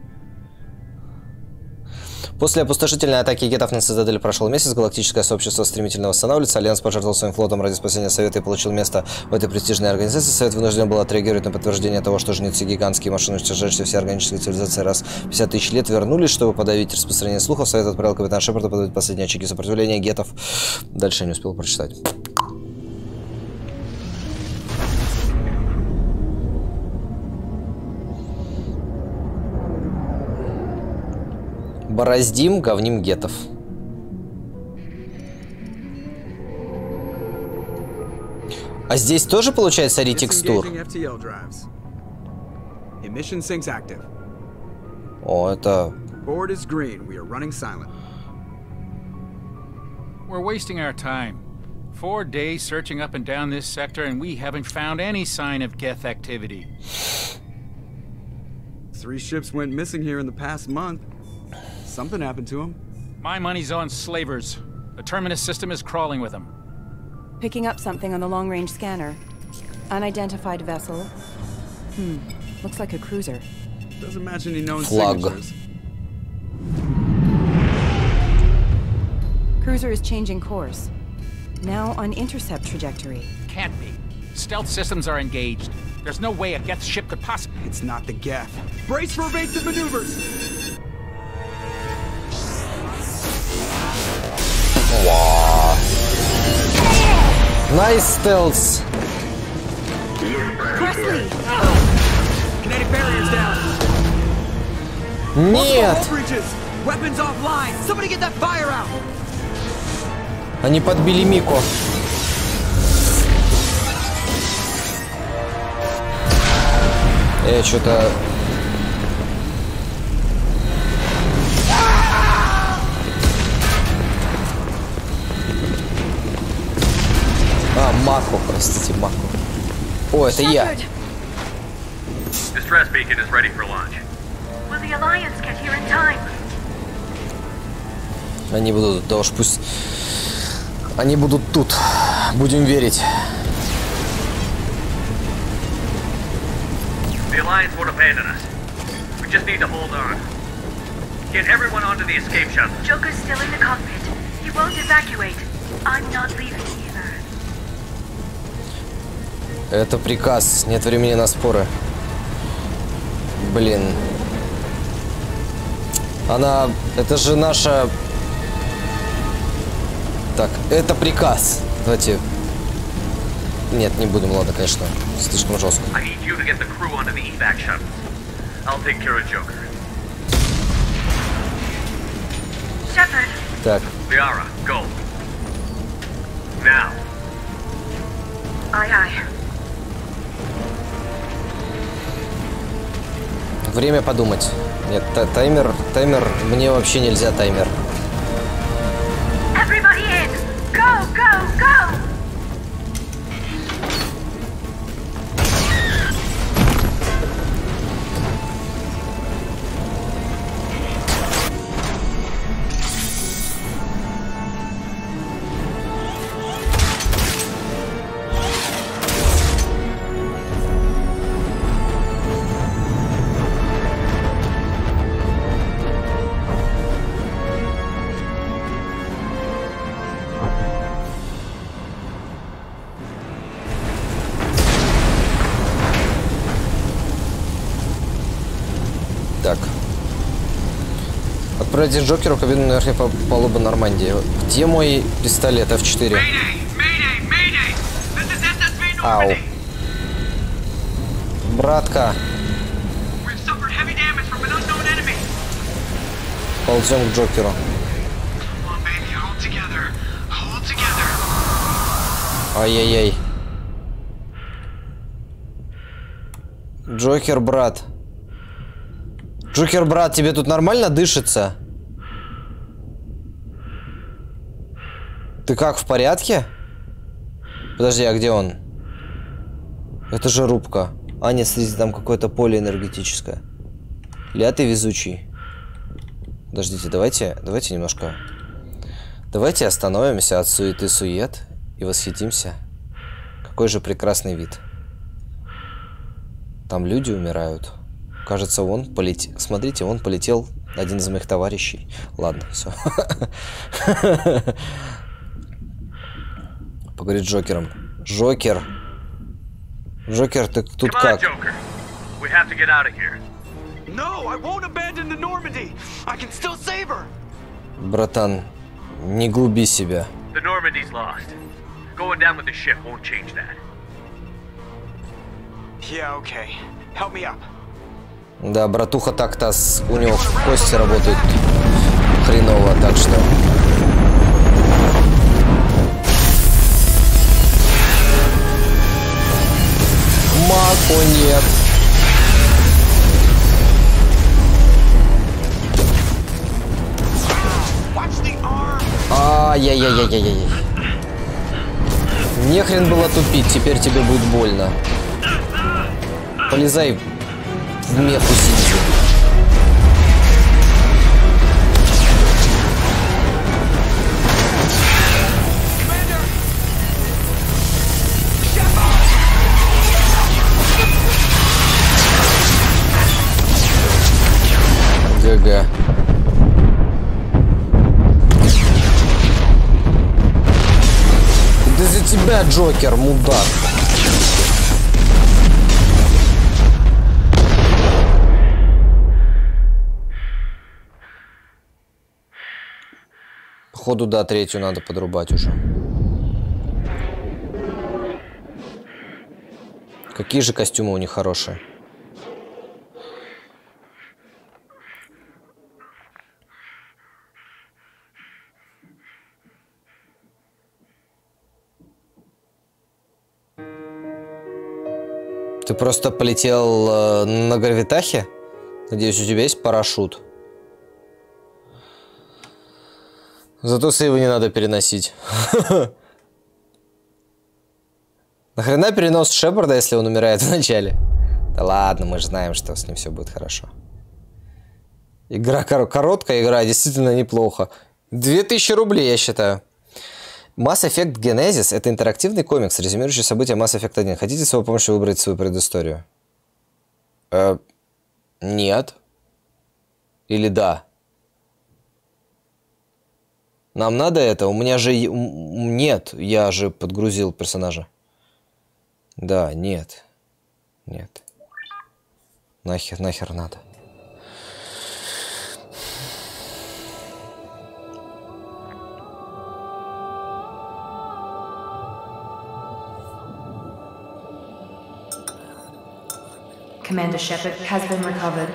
После опустошительной атаки гетов на Цитадель прошел месяц, галактическое сообщество стремительно восстанавливается, Альянс пожертвовал своим флотом ради спасения Совета и получил место в этой престижной организации. Совет вынужден был отреагировать на подтверждение того, что жнецы гигантские машины, уничтожающие все органические цивилизации раз в пятьдесят тысяч лет, вернулись, чтобы подавить распространение слухов. Совет отправил капитана Шепарда подавить последние очаги сопротивления гетов. Дальше я не успел прочитать. Бороздим, говним гетов. А здесь тоже получается ретекстур? О, это... We're wasting our time. Four days searching up and down this sector, and we haven't found any sign of Geth activity. Three ships went missing here in the past month. Something happened to them. My money's on slavers. The Terminus system is crawling with them. Picking up something on the long-range scanner. Unidentified vessel. Hmm. Looks like a cruiser. Doesn't match any known Flag. signatures. Cruiser is changing course. Now on intercept trajectory. Can't be. Stealth systems are engaged. There's no way a Geth ship could possibly... It's not the Geth. Brace for evasive maneuvers! Wow. Nice stealth. Presley! Kinetic barriers down. Нет! Weapons offline. Somebody get that fire out. Они подбили Мико. Я что-то... А, Мако, простите, Мако. О, это я. Distress beacon is ready for launch. Will the Alliance get here in time? Они будут, да уж пусть... Они будут тут. Будем верить. The Alliance won't abandon us. We just need to hold on. Get everyone onto the escape shuttle. Joker's still in the cockpit. He won't evacuate. I'm not leaving either. Это приказ. Нет времени на споры. Блин. Она... Это же наша... Так, это приказ. Давайте... Нет, не будем, ладно, конечно. Слишком жестко. I need you to get the crew onto the evac shuttle. I'll take care of Joker. Shepard. Так. Liara, go. Now. Aye, aye. Время подумать. Нет, таймер, таймер, мне вообще нельзя таймер. Everybody in! Go, go, go! Так. Отправьте Джокеру в кабину на верхней палубе Нормандии. Где мой пистолет эф четыре? Ау. Братка. Ползем к Джокеру. Ай-яй-яй. Джокер, брат. Джокер, брат, тебе тут нормально дышится? Ты как, в порядке? Подожди, а где он? Это же рубка. А, нет, смотрите, там какое-то поле энергетическое. Ля ты везучий. Подождите, давайте, давайте немножко... Давайте остановимся от суеты-сует и восхитимся. Какой же прекрасный вид. Там люди умирают. Кажется, он полетел. Смотрите, он полетел. Один из моих товарищей. Ладно, все. Поговорить с Джокером. Джокер. Джокер, ты тут как? Братан, не губи себя. Yeah, okay. Help me up. Да, братуха так-то с... у него кости работают хреново, так что... Мако нет. Ай-яй-яй-яй-яй-яй. Нехрен было тупить, теперь тебе будет больно. Полезай в меху, сиди. ГГ. Да за тебя, Джокер, мудак. Походу, да, третью надо подрубать уже. Какие же костюмы у них хорошие. Ты просто полетел э, на гравитахе? Надеюсь, у тебя есть парашют. Зато сейвы не надо переносить. Нахрена перенос Шепарда, если он умирает в начале? Да ладно, мы же знаем, что с ним все будет хорошо. Игра кор короткая игра, действительно неплохо. две тысячи рублей, я считаю. Mass Effect Genesis — это интерактивный комикс, резюмирующий события Mass Effect один. Хотите с его помощью выбрать свою предысторию? Э, нет. Или да? Нам надо это? У меня же... Нет, я же подгрузил персонажа. Да, нет. Нет. Нахер, нахер надо. Commander Shepard has been recovered.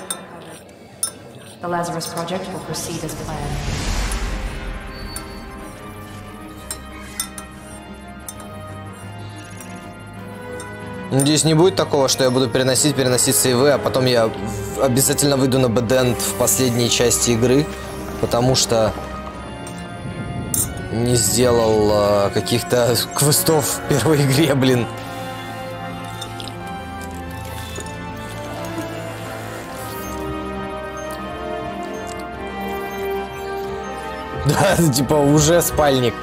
The Lazarus Project will proceed as planned. Надеюсь, не будет такого, что я буду переносить, переносить сейвы, а потом я обязательно выйду на бэдэнд в последней части игры, потому что не сделал э, каких-то квестов в первой игре, блин. Да, типа уже спальник.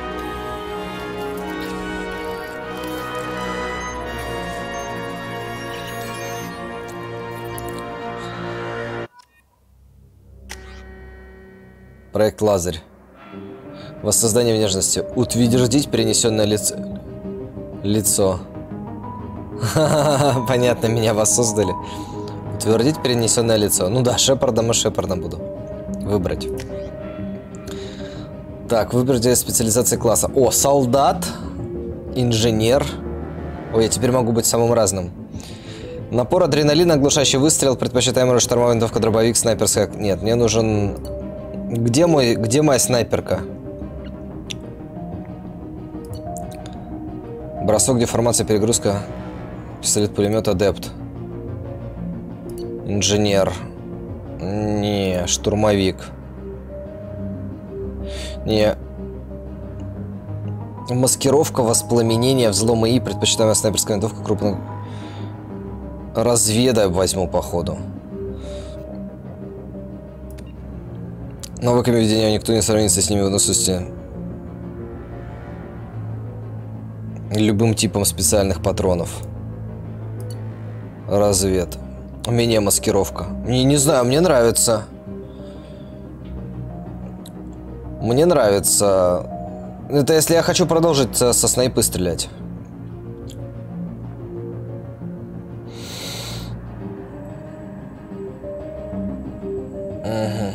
Проект Лазарь. Воссоздание внешности. Утвердить перенесенное лицо. Лицо. Понятно, меня воссоздали. Утвердить перенесенное лицо. Ну да, Шепардом и Шепардом буду выбрать. Так, выберите специализации класса. О, солдат, инженер. Ой, я теперь могу быть самым разным. Напор адреналина, оглушающий выстрел, предпочитаемая штурмовая винтовка, дробовик, снайперская. Нет, мне нужен... Где мой, где моя снайперка? Бросок, деформация, перегрузка. Пистолет-пулемет, адепт. Инженер. Не, штурмовик. Не. Маскировка, воспламенение, взлом ИИ, предпочитаемая снайперская винтовка, крупно. Разведа возьму, походу. Навыками ведения никто не сравнится с ними в выносливости. Любым типом специальных патронов. Развед. Умение маскировка. Не, не знаю, мне нравится. Мне нравится. Это если я хочу продолжить со, со снайпы стрелять. Угу.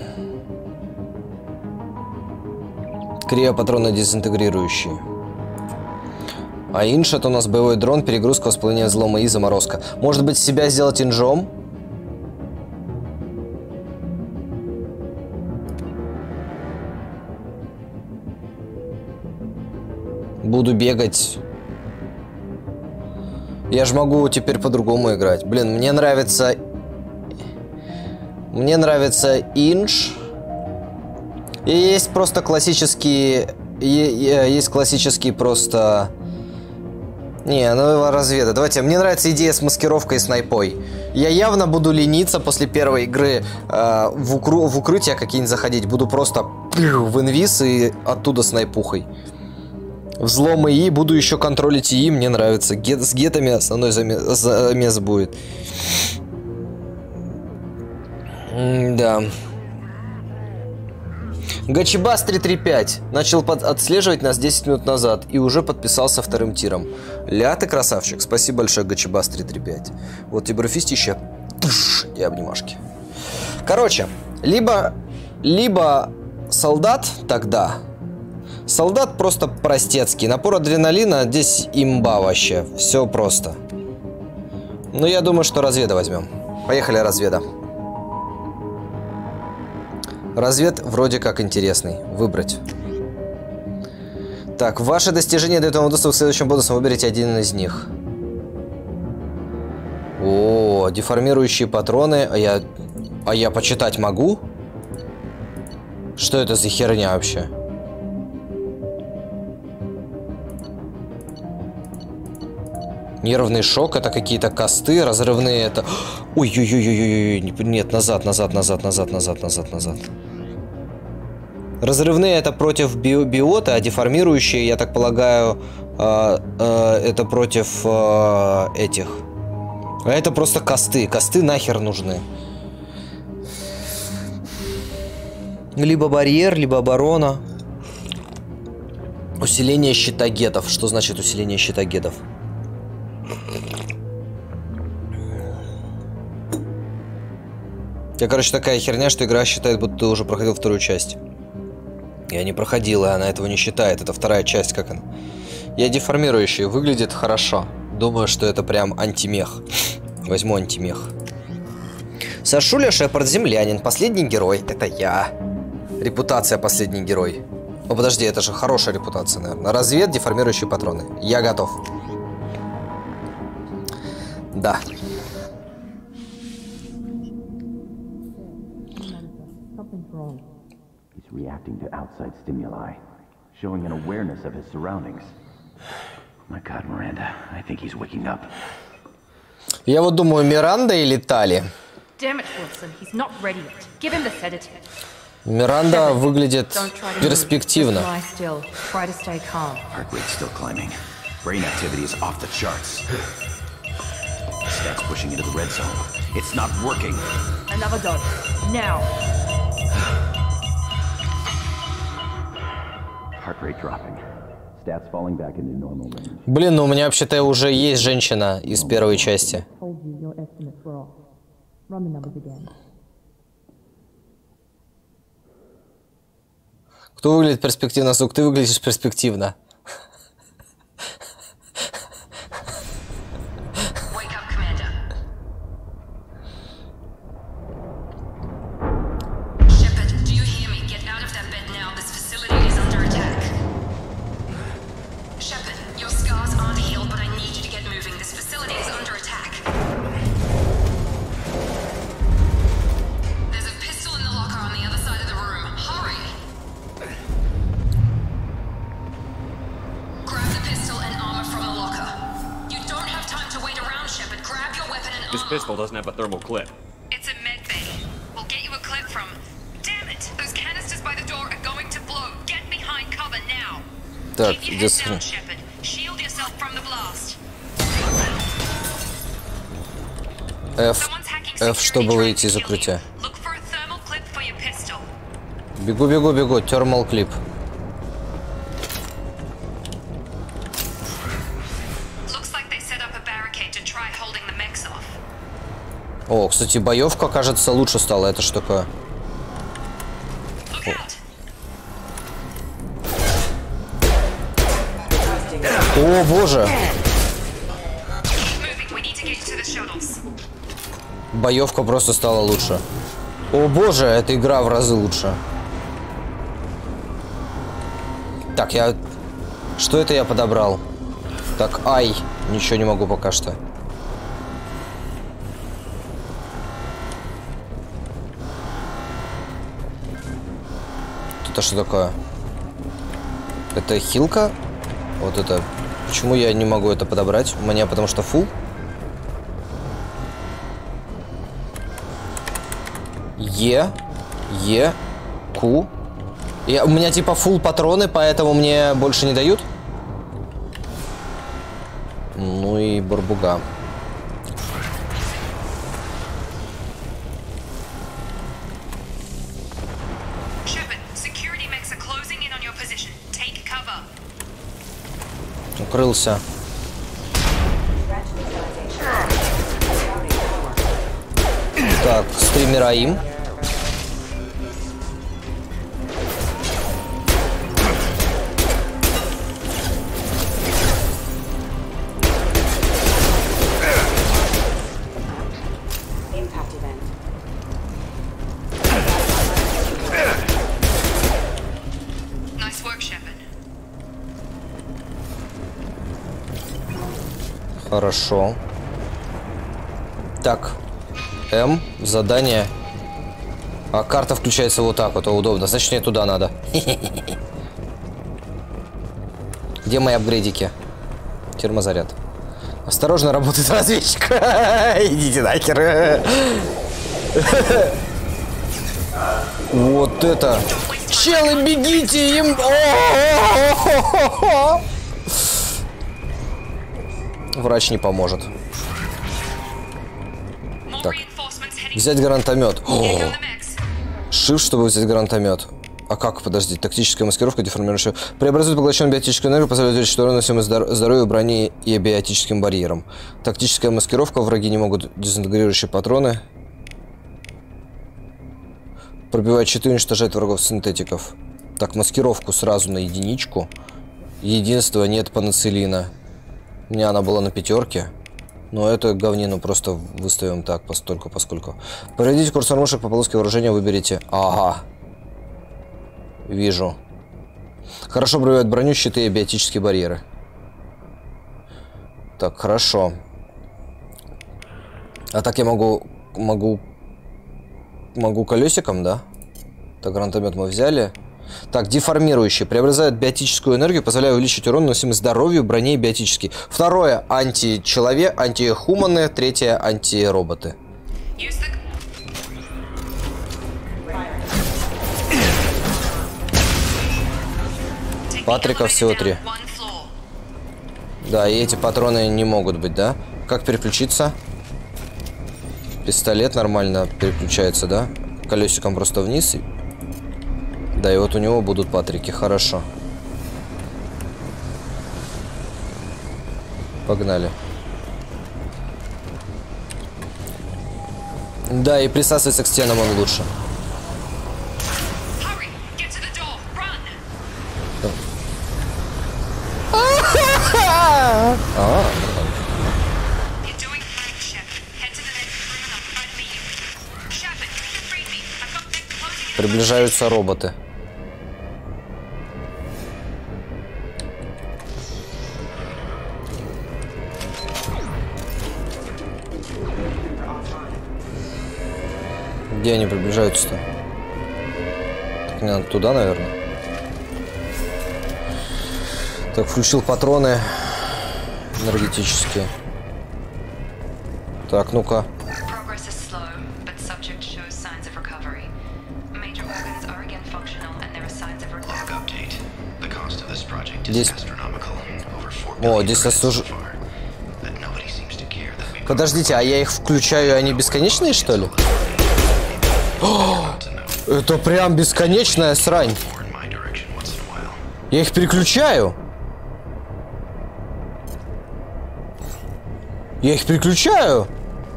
Криопатроны дезинтегрирующие. А инш — это у нас боевой дрон, перегрузка, воспламенение, взлома и заморозка. Может быть, себя сделать инжом? Буду бегать. Я же могу теперь по-другому играть. Блин, мне нравится... Мне нравится инш. И есть просто классические... Есть классические просто... Не, ну разведа. Давайте, мне нравится идея с маскировкой и снайпой. Я явно буду лениться после первой игры э, в, укру... в укрытие какие-нибудь заходить. Буду просто в инвиз и оттуда снайпухой. Взлом ИИ, буду еще контролить ИИ, мне нравится. Гет, с гетами основной замес, замес будет. М да. Гачибас три три пять начал под отслеживать нас десять минут назад и уже подписался вторым тиром. Ля, ты красавчик. Спасибо большое, Гачибас три три пять. Вот тебе брофистище. И обнимашки. Короче, либо, либо солдат тогда. Солдат просто простецкий. Напор адреналина здесь имба вообще. Все просто. Ну, я думаю, что разведа возьмем. Поехали, разведа. Развед вроде как интересный. Выбрать. Так, ваши достижения дают вам доступ к следующим бонусам. Выберите один из них. О, деформирующие патроны. А я... А я почитать могу? Что это за херня вообще? Нервный шок, это какие-то косты, разрывные это... Ой-ой-ой-ой-ой, нет, назад, назад, назад, назад, назад, назад, назад. Разрывные это против би биота, а деформирующие, я так полагаю, э, э, это против э, этих. А это просто косты, косты нахер нужны. Либо барьер, либо оборона. Усиление щита гетов. Что значит усиление щита гетов? Я, короче, такая херня, что игра считает, будто ты уже проходил вторую часть. Я не проходил, и она этого не считает. Это вторая часть, как она. Я деформирующий, выглядит хорошо. Думаю, что это прям антимех. Возьму антимех. Сашуля Шепард, землянин, последний герой. Это я. Репутация последний герой. О, подожди, это же хорошая репутация, наверное. Развед, деформирующие патроны. Я готов. Да. He's reacting to outside stimuli, showing an awareness of his surroundings. My God, Miranda, I think he's waking up. Я вот думаю, Миранда или Тали? Damn it, Wilson, he's not ready yet. Give him the sedative. Миранда выглядит перспективно. Heart rate still climbing. Brain activity is off the charts. Stats pushing into the red zone. It's not working. Another dose. Now. Heart rate dropping. Stats falling back into normal range. Блин, ну у меня вообще-то уже есть женщина из первой части. Кто выглядит перспективно, сук? Ты выглядишь перспективно. This pistol doesn't have a thermal clip. It's a med bay. We'll get you a clip from... Damn it! Those canisters by the door are going to blow. Get behind cover now. Так, Keep your где head down, Shepard. Shield yourself from the blast. F. F, чтобы выйти из укрытия. Look for a thermal clip for your pistol. Бегу, бегу, бегу. Термал клип. О, кстати, боевка, кажется, лучше стала. Это что такое? О, боже! Боевка просто стала лучше. О, боже, эта игра в разы лучше. Так, я... Что это я подобрал? Так, ай. Ничего не могу пока что. Это что такое? Это хилка? Вот это. Почему я не могу это подобрать? У меня потому что фул. Е. Е. Q. Я, у меня типа фул патроны, поэтому мне больше не дают. Ну и барбуга. Укрылся. Так, стримера им. Хорошо. Так. М. Задание. А карта включается вот так вот, удобно. Значит, мне туда надо. Где мои апгрейдики? Термозаряд. Осторожно, работает разведчик. Идите нахер. Вот это. Челы, бегите им. Врач не поможет. Так. Взять гранатомет. Shift, чтобы взять гранатомет. А как, подожди, тактическая маскировка, деформирующая. Преобразует поглощенную биотическую энергию, позволяет увеличить урон всем здоровью, брони и биотическим барьерам. Тактическая маскировка, враги не могут дезинтегрирующие патроны. Пробивает щиты, уничтожает врагов-синтетиков. Так, маскировку сразу на единичку. Единство, нет панацелина. У меня она была на пятерке. Но эту говнину просто выставим так, постольку, поскольку. Проведите курс мушек по полоске вооружения, выберите. Ага. Вижу. Хорошо пробивает броню, щиты и биотические барьеры. Так, хорошо. А так я могу... Могу... Могу колесиком, да? Так, гранатомет мы взяли. Так, деформирующий. Преобразует биотическую энергию, позволяя увеличить урон, наносимый здоровью, броне и биотический. Второе — античеловек, антихуманы. Третье — антироботы. Патрика всего три. Да, и эти патроны не могут быть, да? Как переключиться? Пистолет нормально переключается, да? Колесиком просто вниз. Да, и вот у него будут патрики. Хорошо. Погнали. Да, и присасывается к стенам он лучше. А, приближаются роботы. Где они приближаются-то? Так, мне надо туда, наверное. Так, включил патроны энергетические. Так, ну-ка. Здесь... О, здесь осуж... Подождите, а я их включаю, и они бесконечные, что ли? О, это прям бесконечная срань. Я их переключаю. Я их переключаю.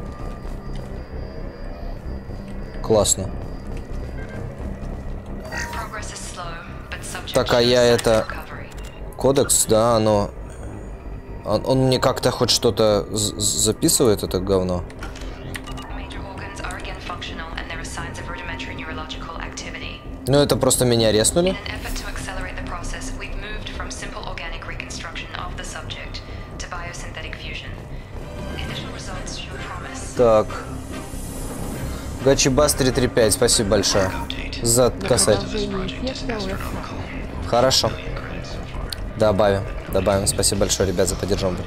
Классно. Так, а я это... Кодекс, да, оно... Он, он мне как-то хоть что-то записывает, это говно. Ну, это просто меня резнули. Так. Гачибас три три пять, спасибо большое за касать. Хорошо. Добавим, добавим. Спасибо большое, ребят, за поддержку.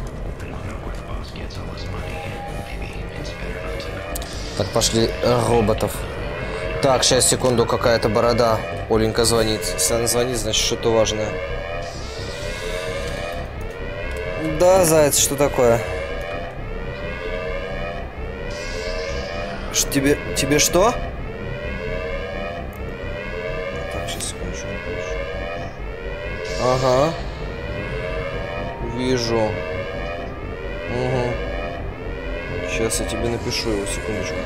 Так, пошли роботов. Так, сейчас, секунду, какая-то борода. Оленька звонит. Если она звонит, значит, что-то важное. Да, заяц, что такое? Ш тебе, тебе что? Так, сейчас, секундочку. Ага. Вижу. Угу. Сейчас я тебе напишу его, секундочку.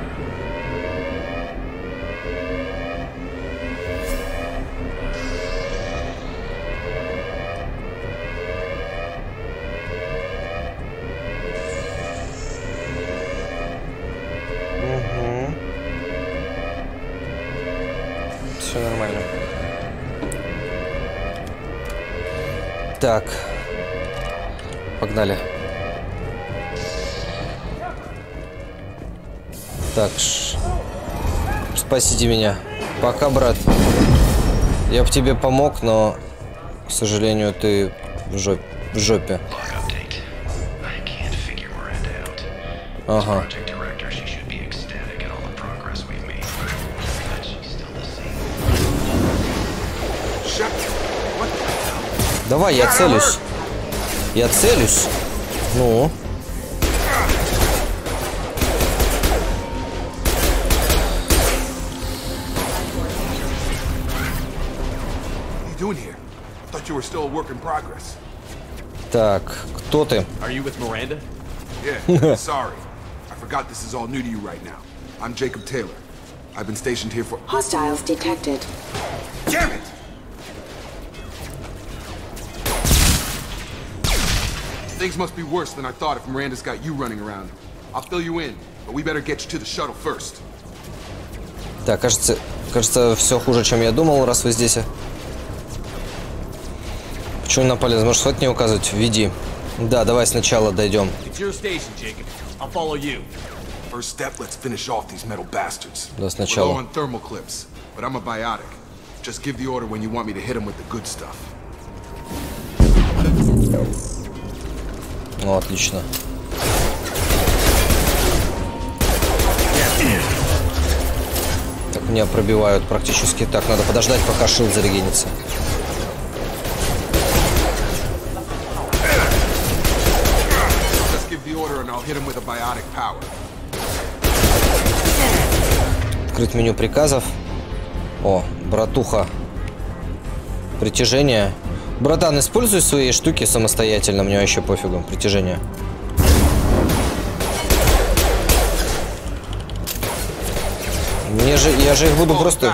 Угу. Все нормально. Так. Погнали. Так, ш... спасите меня. Пока, брат. Я бы тебе помог, но, к сожалению, ты в жопе. В жопе. Ага. Давай, я целюсь. Я целюсь. Ну. Так, кто ты? Are you with Miranda? Yeah, sorry. I forgot this is all new to you right now. I'm Jacob Taylor. I've been stationed here for hostiles detected. Damn it! Things must be worse than I thought if Miranda's got you running around. I'll fill you in, but we better get you to the shuttle first. Так, кажется, кажется, все хуже, чем я думал, раз вы здесь. Почему напали? Может, хоть не указывать? Веди. Да, давай сначала дойдем. Да, сначала. Ну, отлично. Так, меня пробивают практически. Так, надо подождать, пока шилд зарегенится. Открыть меню приказов. О, братуха. Притяжение. Братан, используй свои штуки самостоятельно, мне вообще пофигу. Притяжение. Мне же, я же их буду просто...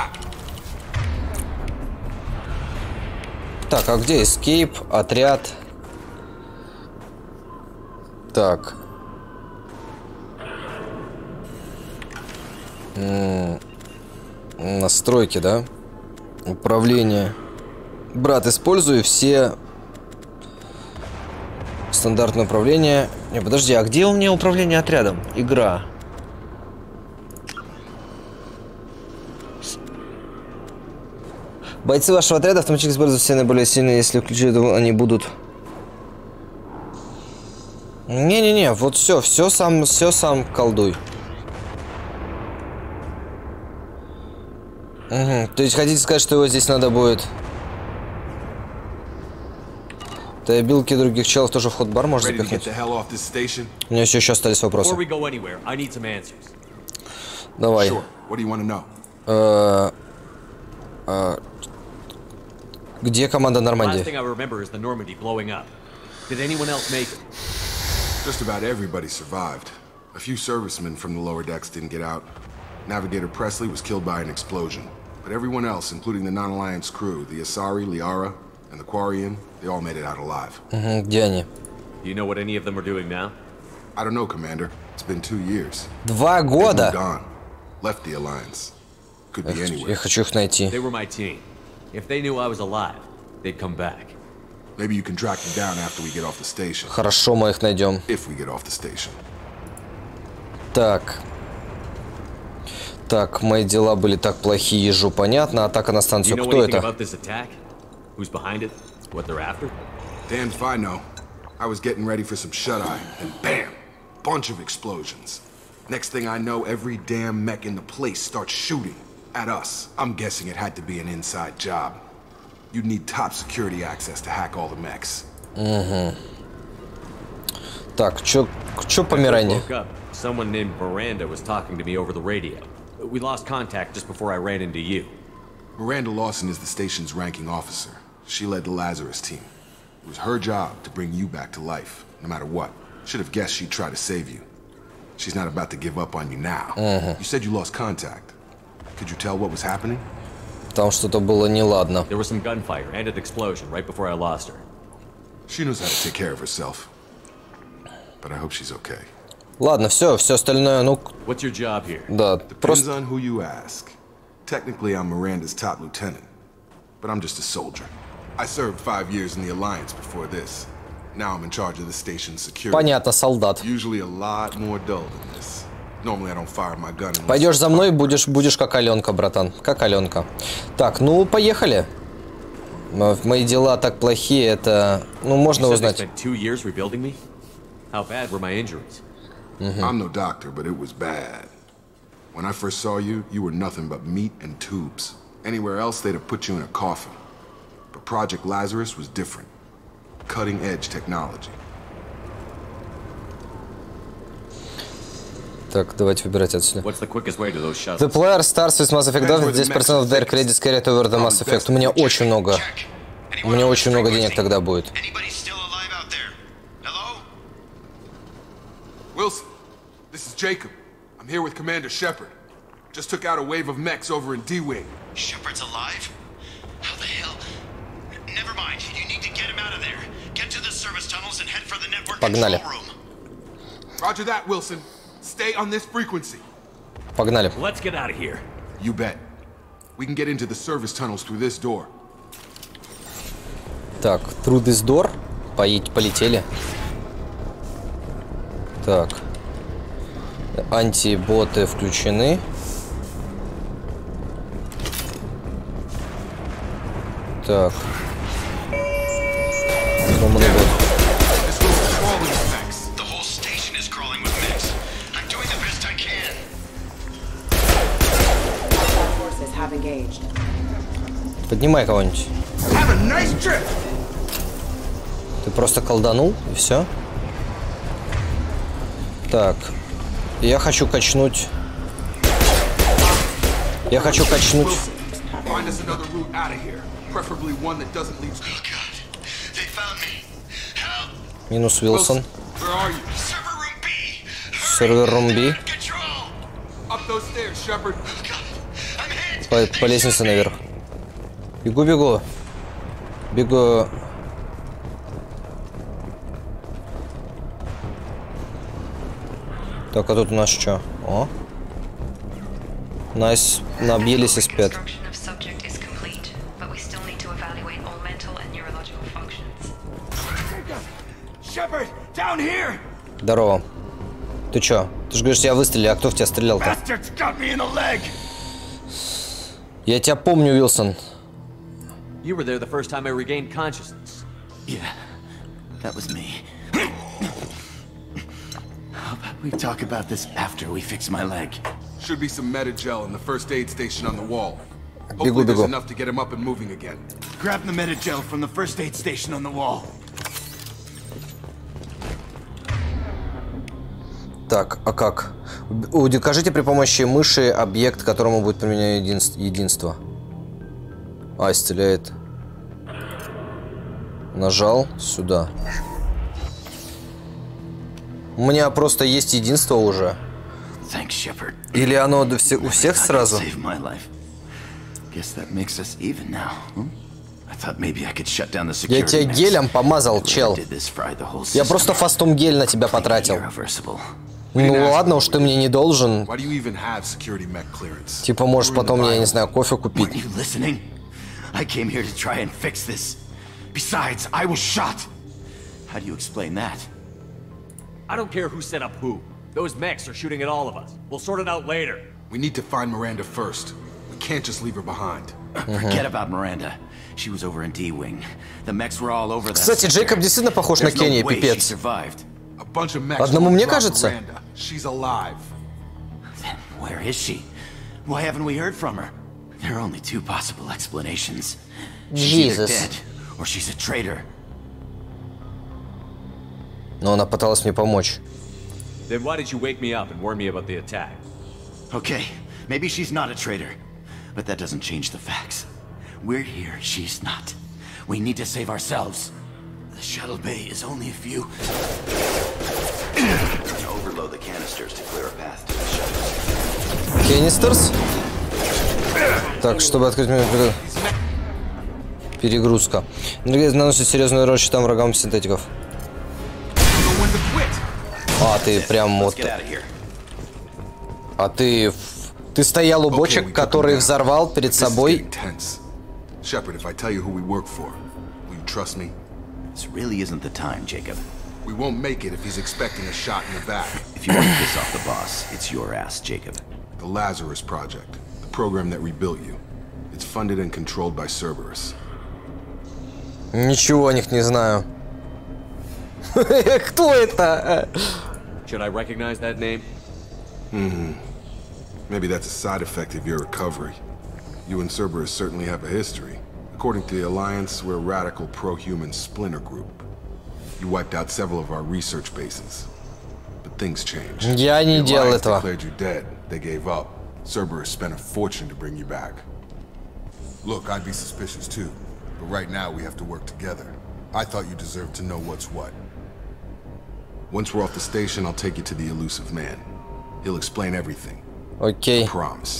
Так, а где escape, отряд? Так. М-м- настройки, да? Управление. Брат, использую все стандартное управление. Не, подожди, а где у меня управление отрядом? Игра. Бойцы вашего отряда автоматически используют все наиболее сильные, если включить, они будут. Не-не-не, вот все, все сам, все сам колдуй. Угу. То есть хотите сказать, что его здесь надо будет? Да и билки других челов тоже вход в бар можно запихнуть. У меня все еще остались вопросы. Давай. Э, э, где команда Нормандии? Just about everybody survived. A few servicemen from the lower decks didn't get out. Navigator Presley was killed by an explosion. But everyone else, including the non-Alliance crew, the Asari, Liara, and the Quarian, they all made it out alive. Mm-hmm. Где они? Do you know what any of them are doing now? I don't know, Commander. It's been two years. Два года. Gone. Left the Alliance. Could be anywhere. Я хочу их найти. They were my team. If they knew I was alive, they'd come back. Maybe you can track them down after we get off the station. Хорошо, мы их найдем. If we get off the station. Так. Так, мои дела были так плохие, ежу понятно. Атака на станцию. Кто это? Who's behind it? What they're after? Damned if I know. I was getting ready for some shut-eye, and bam! Bunch of explosions. Next thing I know, every damn mech in the place starts shooting at us. I'm guessing it had to be an inside job. You'd need top security access to hack all the mechs. Угу. Так, чё, чё по Миранде? Someone named Miranda was talking to me over the radio. We lost contact just before I ran into you. Miranda Lawson is the station's ranking officer. She led the Lazarus team. It was her job to bring you back to life, no matter what. Should have guessed she'd try to save you. She's not about to give up on you now. Uh-huh. You said you lost contact. Could you tell what was happening? Там что-то было неладно. There was some gunfire and an explosion right before I lost her. She knows how to take care of herself. But I hope she's okay. Ладно, все, все остальное, ну... What's your job here? Да, Depends просто... on who you ask. Technically, I'm Miranda's top lieutenant. But I'm just a soldier. I served five years in the Alliance before this. Now I'm in charge of the station's security. Понятно, солдат. Usually a lot more dull than this. Normally I don't fire my gun unless- Пойдешь за мной, будешь, будешь как Аленка, братан. Как Аленка. Так, ну, поехали. Мои дела так плохие, это... Ну, можно узнать. I'm no doctor, but it was bad. When I first saw you, you were nothing but meat and tubes. Anywhere else, they'd have put you in a coffin. But Project Lazarus was different. Cutting-edge technology. Так, давайте выбирать отсюда. What's the quickest way to those shuttles? The player starts with Mass Effect два, десять процентов their credits carried over the Mass Effect. У меня очень много. У меня очень много денег тогда будет. Wilson, this is Jacob. I'm here with Commander Shepard. Just took out a wave of mechs over in D-Wing. Shepard's alive? How the hell? Never mind. You need to get him out of there. Get to the service tunnels and head for the network Погнали. control room. Roger that, Wilson. Stay on this frequency. Погнали. Let's get out of here. You bet. We can get into the service tunnels through this door. Так, through this door. Поедь, полетели. Так. Антиботы включены. Так. Сломанный бот. Поднимай кого-нибудь. Ты просто колданул и все. Так. Я хочу качнуть. Я хочу качнуть. Минус Уилсон. Сервер рум Би. По, по лестнице наверх. Бегу, бегу. Бегу. Так, а тут у нас что? О. Найс. Набились и спят. Здорово. Ты чё? Ты же говоришь, я выстрелил, а кто в тебя стрелял-то? Я тебя помню, Уилсон. You were there the first time I regained consciousness. Yeah, that was me. How about we talk about this after we fix my leg? Should be some Metagel in the first aid station on the wall. Бегу, Hopefully there's бегу. enough to get him up and moving again. Grab the Metagel from the first aid station on the wall. Так, а как? Укажите при помощи мыши объект, которому будет применено единство. единство. А, исцеляет. Нажал сюда. У меня просто есть единство уже. Или оно до всех, у всех сразу? Я тебя гелем помазал, чел. Я просто фастом гель на тебя потратил. Ну ладно уж, ты мне не должен. Типа можешь потом, я не знаю, кофе купить. I came here to try and fix this. Besides, I was shot. How do you explain that? I don't care who set up who. Those mechs are shooting at all of us. We'll sort it out later. We need to find Miranda first. We can't just leave her behind. Forget about Miranda. She was over in D-Wing. The mechs were all over that. Кстати, Джейкоб действительно похож на Кенни, пипец. Одному мне кажется. She's alive. Then where is she? Why haven't we heard from her? There are only two possible explanations. She's either dead, or she's a traitor. Но она пыталась мне помочь. Then why did you wake me up and warn me about the attack? Okay, maybe she's not a traitor, but that doesn't change the facts. We're here, she's not. We need to save ourselves. The shuttle bay is only a few. Overload the canisters to clear a path to the shuttle. Canisters? Так, чтобы открыть меню, перегрузка. Наносит серьезную урон щитам врагам синтетиков. А, ты прям вот... А ты... Ты стоял у бочек, который их взорвал перед собой. This really isn't the time, Jacob. We won't make it if he's expecting a shot in the back. If you want to piss off the boss, it's your ass, Jacob. The Lazarus Project, the program that rebuilt you. It's funded and controlled by Cerberus. Ничего о них не знаю. Кто это? Should I recognize that name? Hmm. Maybe that's a side effect of your recovery. You and Cerberus certainly have a history. According to the Alliance, we're a radical pro-human splinter group. You wiped out several of our research bases. But things changed. Я не делал этого. The Alliance declared you dead. They gave up. Cerberus spent a fortune to bring you back. Look, I'd be suspicious too. But right now we have to work together. I thought you deserved to know what's what. Once we're off the station, I'll take you to the Elusive Man. He'll explain everything. Okay. I promise.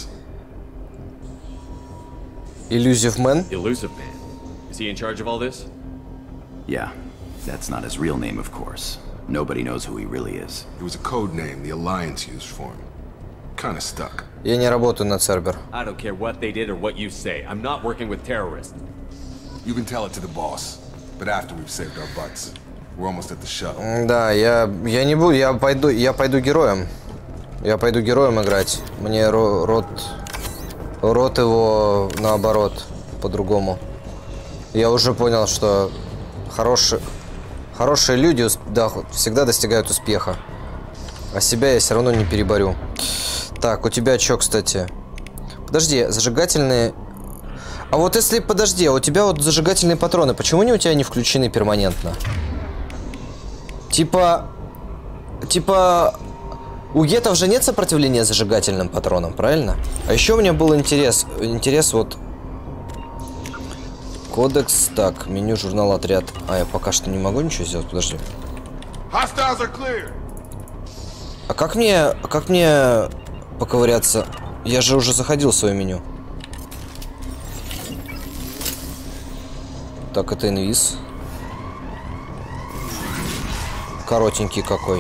Elusive Man? Elusive Man? Is he in charge of all this? Yeah. That's not his real name, of course. Nobody knows who he really is. It was a code name the Alliance used for him. Kinda stuck. Я не работаю на Цербер. I don't care what they did or what you say. I'm not working with terrorists. You can tell it to the boss. But after we've saved our butts. We're almost at the shuttle. Да, я я не буду, я пойду, я пойду героем. Я пойду героем играть. Мне рот рот его наоборот, по-другому. Я уже понял, что хорошие хорошие люди, да, всегда достигают успеха. А себя я все равно не переборю. Так, у тебя что, кстати? Подожди, зажигательные... А вот если... Подожди, а у тебя вот зажигательные патроны, почему они у тебя не включены перманентно? Типа... Типа... У гетов же нет сопротивления зажигательным патронам, правильно? А еще у меня был интерес... Интерес вот... Кодекс... Так, меню, журнал, отряд. А, я пока что не могу ничего сделать, подожди. А как мне... Как мне... поковыряться? Я же уже заходил в свое меню. Так, это инвиз. Коротенький какой.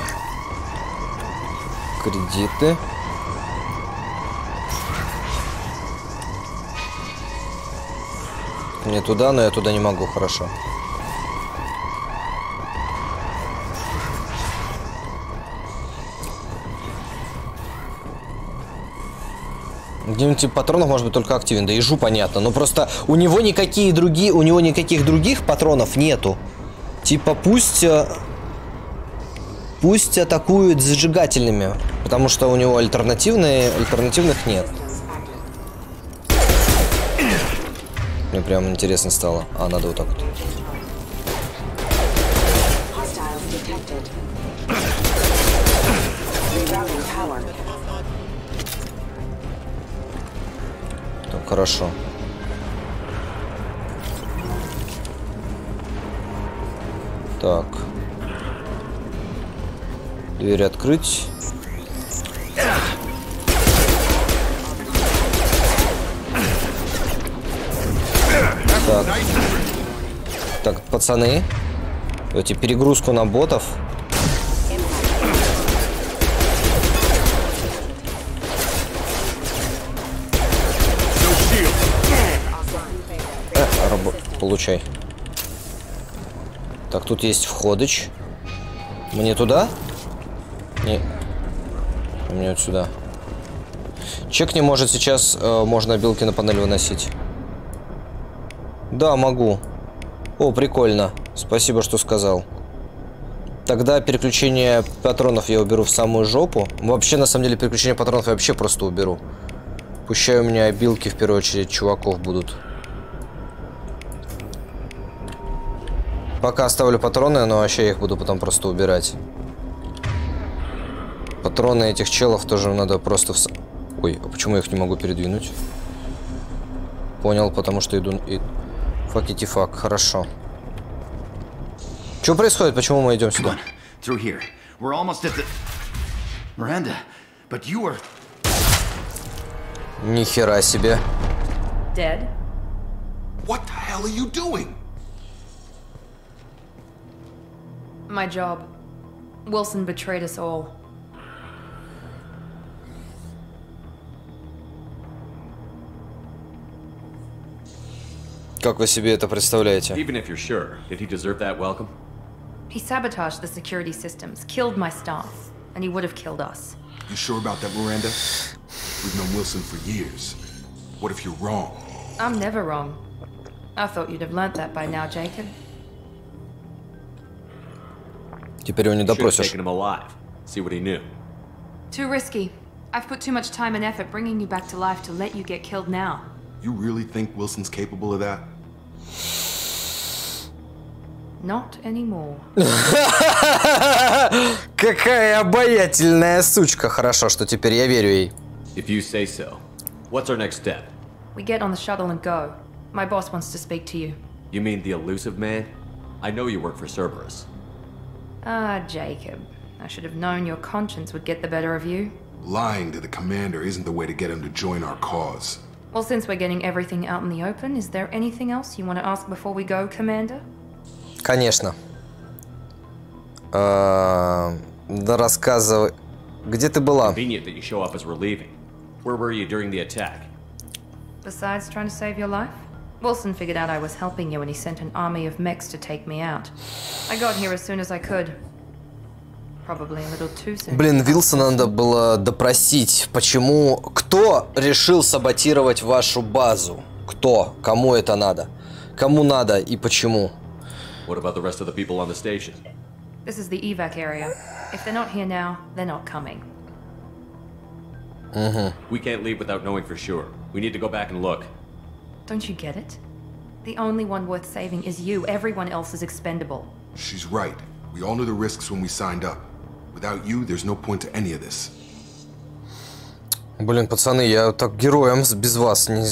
Кредиты. Мне туда, но я туда не могу, хорошо. Где-нибудь тип патронов может быть только активен. Да ежу понятно. Но просто у него никакие другие, у него никаких других патронов нету. Типа пусть... Пусть атакуют зажигательными. Потому что у него альтернативные, альтернативных нет. Мне прям интересно стало. А, надо вот так вот. Так, хорошо. Так. Дверь открыть. Так. Так, пацаны. Давайте перегрузку на ботов. Э, рабо... Получай. Так, тут есть входыч. Мне туда? Не. Мне вот сюда. Чек не может сейчас, э, можно обилки на панель выносить. Да, могу. О, прикольно. Спасибо, что сказал. Тогда переключение патронов я уберу в самую жопу. Вообще, на самом деле, переключение патронов я вообще просто уберу. Пущай у меня обилки, в первую очередь, чуваков будут. Пока оставлю патроны, но вообще я их буду потом просто убирать. Патроны этих челов тоже надо просто... В... Ой, а почему я их не могу передвинуть? Понял, потому что иду... И... Факити фак, хорошо. Что происходит? Почему мы идем сюда? Ни хера себе. Dead? What the hell are you doing? My job. Wilson betrayed us all. Как вы себе это представляете? Even if you're sure, did he deserve that welcome? He sabotaged the security systems, killed my staff, and he would have killed us. You sure about that, Miranda? We've known Wilson for years. What if you're wrong? I'm never wrong. I thought you'd have learnt that by now, Jacob. Теперь его не допросишь. Taken him alive. See what he knew. Too risky. I've put too much time and effort bringing you back to life to let you get killed now. You really think Wilson's capable of that? Not anymore. Какая обаятельная сучка. Хорошо, что теперь я верю ей. If you say so. What's our next step? We get on the shuttle and go. My boss wants to speak to you. You mean the elusive man? I know you work for Cerberus. Ah, Jacob. I should have known your conscience would get the better of you. Lying to the commander isn't the way to get him to join our cause. Well, since we're getting everything out in the open, is there anything else you want to ask before we go, Commander? Конечно. Да рассказывай. Где ты была? Convenient that you show up as we're leaving. Where were you during the attack? Besides trying to save your life? Wilson figured out I was helping you and he sent an army of mechs to take me out. I got here as soon as I could. Probably a little too soon. Блин, Вилсона надо было допросить. Почему? Кто решил саботировать вашу базу? Кто? Кому это надо? Кому надо и почему? What about the rest of the people on the station? This is the evac area. If they're not here now, they're not coming. Mm-hmm. We can't leave without knowing for sure. We need to go back and look. Don't you get it? The only one worth saving is you. Everyone else is expendable. She's right. We all knew the risks when we signed up. Without you, there's no point to any of this. Блин, пацаны, я так героем без вас не...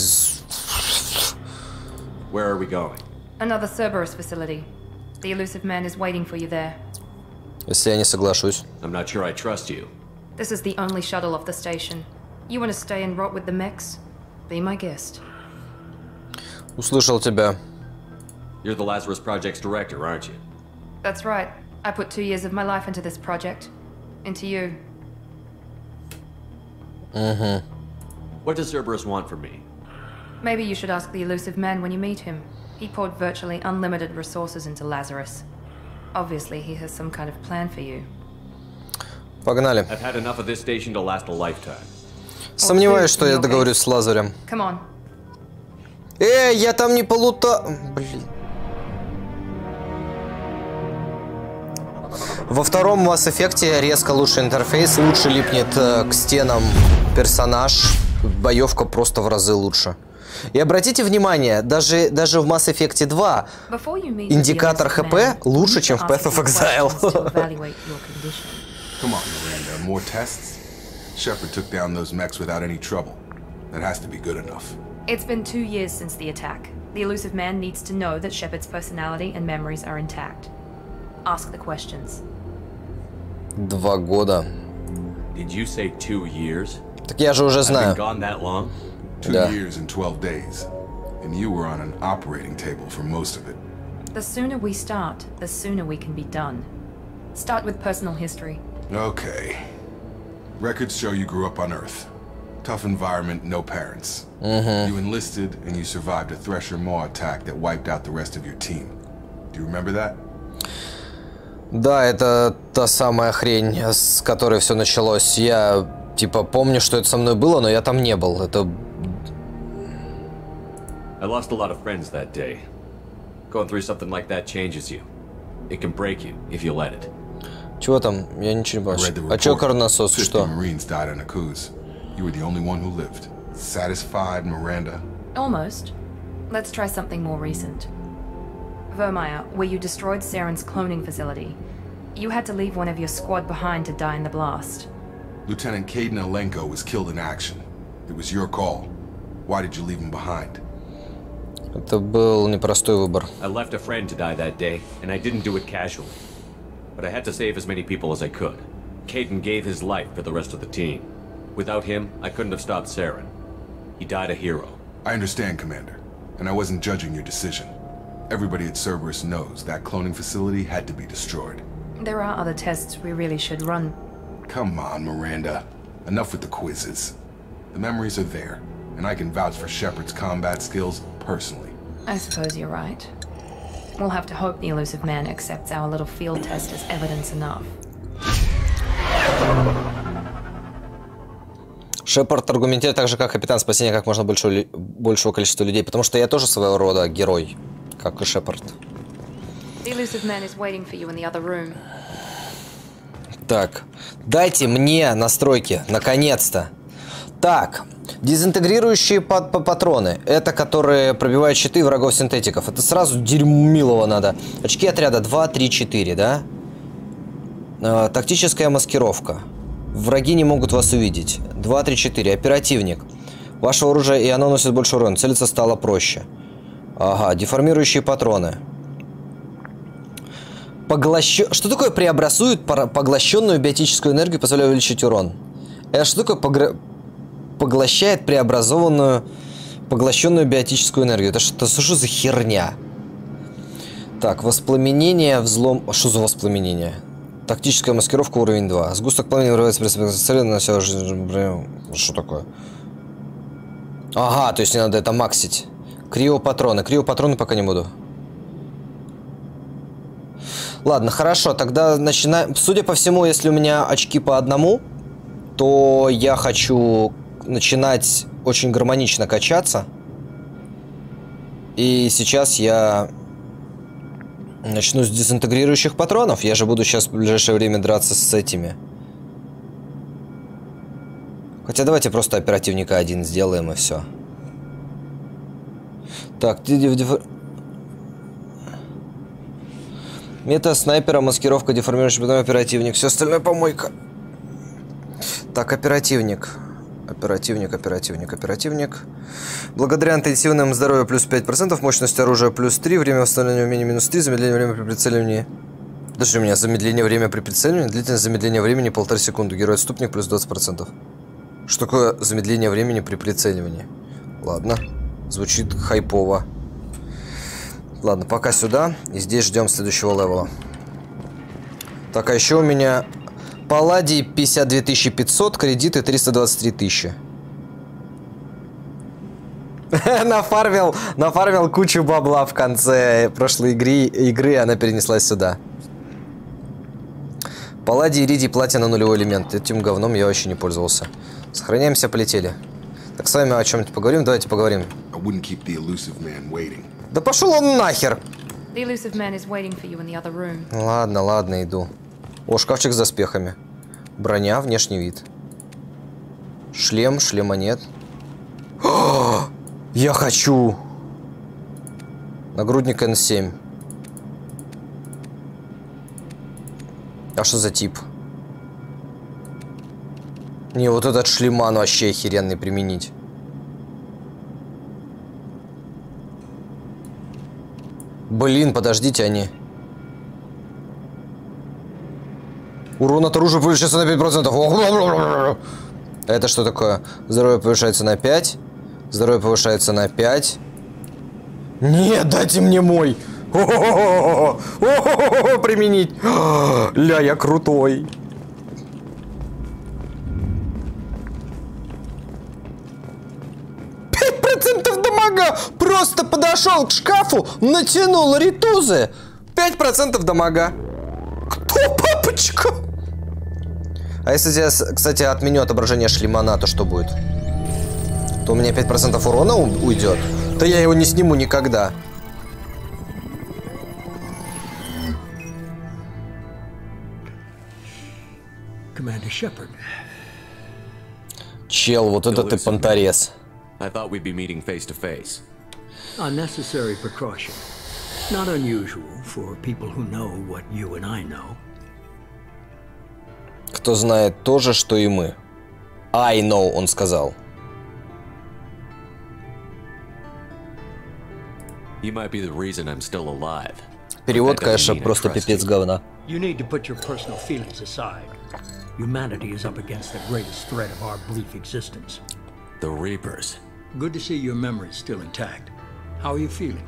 Where are we going? Another Cerberus facility. The elusive man is waiting for you there. Если я не соглашусь. I'm not sure I trust you. This is the only shuttle off the station. You want to stay and rot with the mechs? Be my guest. Услышал тебя. You're the Lazarus Project's director, aren't you? That's right. I put two years of my life into this project. Into you. Mm-hmm. What does Cerberus want from me? Maybe you should ask the elusive man when you meet him. He poured virtually unlimited resources into Lazarus. Obviously, he has some kind of plan for you. Погнали. I've had enough of this station to last a lifetime. Сомневаюсь, что я договорюсь с Лазарем. Come on. Эй, я там не полута... Блин. Во втором Mass Effect резко лучше интерфейс, лучше липнет к стенам персонаж. Боевка просто в разы лучше. И обратите внимание, даже, даже в Mass Effect два индикатор ХП лучше, чем в Path of Exile. Come on, Miranda, more tests? Shepard took down those mechs without any trouble. That has to be good enough. It's been two years since the attack. The elusive man needs to know that Shepard's personality and memories are intact. Ask the questions. Два года. Did you say two years? Так я же уже знаю. I've been gone that long? Two Да. years and twelve days. And you were on an operating table for most of it. The sooner we start, the sooner we can be done. Start with personal history. Okay. Records show you grew up on Earth. Tough environment, no parents. Mm-hmm. You enlisted and you survived a Thresher Maw attack that wiped out the rest of your team. Do you remember that? Да, это та самая хрень, с которой все началось. Я, типа, помню, что это со мной было, но я там не был. Это... I lost a lot of friends that day. Going through something like that changes you. It can break you if you let it. Чего там? Я ничего не понял. А чё коронасос? Что? Marines died on a cruise. You were the only one who lived. Satisfied, Miranda? Almost. Let's try something more recent. Vermeer, where you destroyed Saren's cloning facility. You had to leave one of your squad behind to die in the blast. Lieutenant Caden Alenko was killed in action. It was your call. Why did you leave him behind? Это был непростой выбор. I left a friend to die that day, and I didn't do it casually. But I had to save as many people as I could. Caden gave his life for the rest of the team. Without him, I couldn't have stopped Saren. He died a hero. I understand, Commander. And I wasn't judging your decision. Everybody at Cerberus knows that cloning facility had to be destroyed. There are other tests we really should run. Come on, Miranda. Enough with the quizzes. The memories are there, and I can vouch for Shepard's combat skills personally. I suppose you're right. We'll have to hope the elusive man accepts our little field test as evidence enough. Шепард аргументирует так же, как капитан, спасения как можно большего, большего количества людей, потому что я тоже своего рода герой, как и Шепард. Так, дайте мне настройки, наконец-то. Так, дезинтегрирующие патроны, это которые пробивают щиты врагов синтетиков. Это сразу дерьмилово надо. Очки отряда два, три, четыре, да? Э, тактическая маскировка. Враги не могут вас увидеть. два, три, четыре. Оперативник. Ваше оружие, и оно носит больше урона. Целиться стало проще. Ага, деформирующие патроны. Поглощ... Что такое преобразует поглощенную биотическую энергию, позволяя увеличить урон? Это что такое погр... поглощает преобразованную поглощенную биотическую энергию? Это что, что за херня? Так, воспламенение, взлом... Что за воспламенение? Тактическая маскировка уровень два. Сгусток пламени вырывается при цели, на себя уже... Что такое? Ага, то есть не надо это максить. Криопатроны. Криопатроны пока не буду. Ладно, хорошо, тогда начинаем. Судя по всему, если у меня очки по одному, то я хочу начинать очень гармонично качаться. И сейчас я начну с дезинтегрирующих патронов. Я же буду сейчас в ближайшее время драться с этими. Хотя давайте просто оперативника один сделаем и все. Так, мета снайпера, маскировка, деформирующий потом оперативник. Все остальное помойка. Так, оперативник. Оперативник, оперативник, оперативник. Благодаря интенсивному здоровью плюс пять процентов, мощность оружия плюс три, время восстановления умения минус три, замедление времени при прицеливании. Даже у меня замедление времени при прицеливании, длительность замедления времени полторы секунды. Герой-отступник плюс двадцать процентов. Что такое замедление времени при прицеливании? Ладно, звучит хайпово. Ладно, пока сюда. И здесь ждем следующего левела. Так, а еще у меня Палладий пятьдесят две тысячи пятьсот, кредиты триста двадцать три тысячи. нафармил, нафармил кучу бабла в конце прошлой игры, игры, она перенеслась сюда. Палладий, иридий, платина, нулевой элемент. Этим говном я вообще не пользовался. Сохраняемся, полетели. Так, с вами о чем-нибудь поговорим? Давайте поговорим. Да пошел он нахер! Ладно, ладно, иду. О, шкафчик с доспехами. Броня, внешний вид. Шлем, шлема нет. О, я хочу! Нагрудник эн семь. А что за тип? Не, вот этот шлеман вообще охеренный применить. Блин, подождите, они. Урон от оружия повышается на пять процентов. Это что такое? Здоровье повышается на пять. Здоровье повышается на пять. Нет, дайте мне мой. О-о-о-о-о-о-о-о-о, применить. Ля, я крутой. пять процентов дамага. Просто подошел к шкафу, натянул ритузы. пять процентов дамага. Кто, папочка? А если я, кстати, отменю отображение шлемана, то что будет? То у меня пять процентов урона уйдет. Да я его не сниму никогда. Commander Shepard. Чел, вот это ты понторез. I thought we'd be meeting face to face. Unnecessary precaution. Not unusual for people who know what you and I know. Кто знает то же, что и мы. I know, он сказал. You might be the reason I'm still alive. Перевод, конечно, просто пипец говна. You need to put your personal feelings aside. Humanity is up against the greatest threat of our brief existence. The Reapers. Good to see your memories still intact. How are you feeling?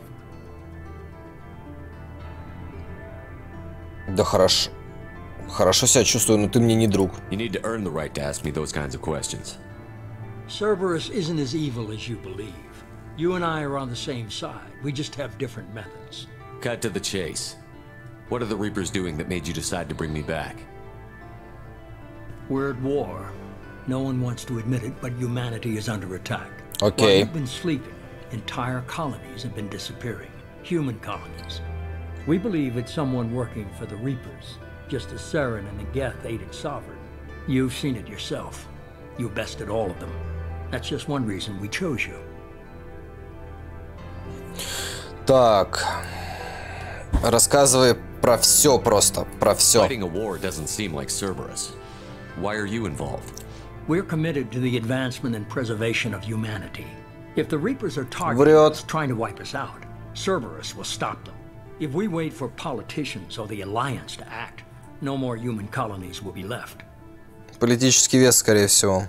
Да хорошо. Хорошо себя чувствую, но ты мне не друг. You need to earn the right to ask me those kinds of questions. Cerberus isn't as evil as you believe. You and I are on the same side. We just have different methods. Cut to the chase. What are the Reapers doing that made you decide to bring me back? We're at war. No one wants to admit it, but humanity is under attack. Okay. While you've been sleeping, entire colonies have been disappearing. Human colonies. We believe it's someone working for the Reapers, just as Saren and the Geth aided Sovereign. You've seen it yourself. You bested all of them. That's just one reason we chose you. Так. Рассказывай про все просто, про все. Fighting a war doesn't seem like Cerberus. Why are you involved? We're committed to the advancement and preservation of humanity. If the Reapers are targeting us, trying to wipe us out, Cerberus will stop them. If we wait for politicians or the Alliance to act, no more human colonies will be left. Политический вес, скорее всего.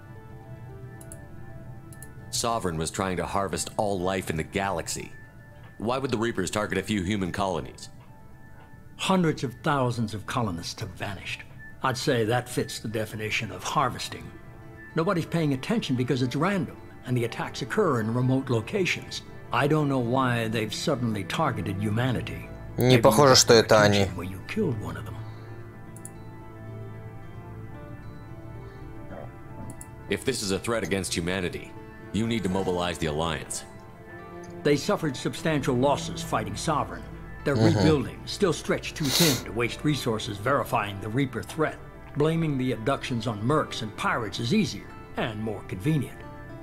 Sovereign was trying to harvest all life in the galaxy. Why would the Reapers target a few human colonies? Hundreds of thousands of colonists have vanished. I'd say that fits the definition of harvesting. Nobody's paying attention because it's random, and the attacks occur in remote locations. I don't know why they've suddenly targeted humanity. Не похоже, что это они. Where you killed one of them. If this is a threat against humanity, you need to mobilize the Alliance. They suffered substantial losses fighting Sovereign. They're Mm-hmm. rebuilding, still stretched too thin to waste resources verifying the Reaper threat. Blaming the abductions on mercs and pirates is easier and more convenient.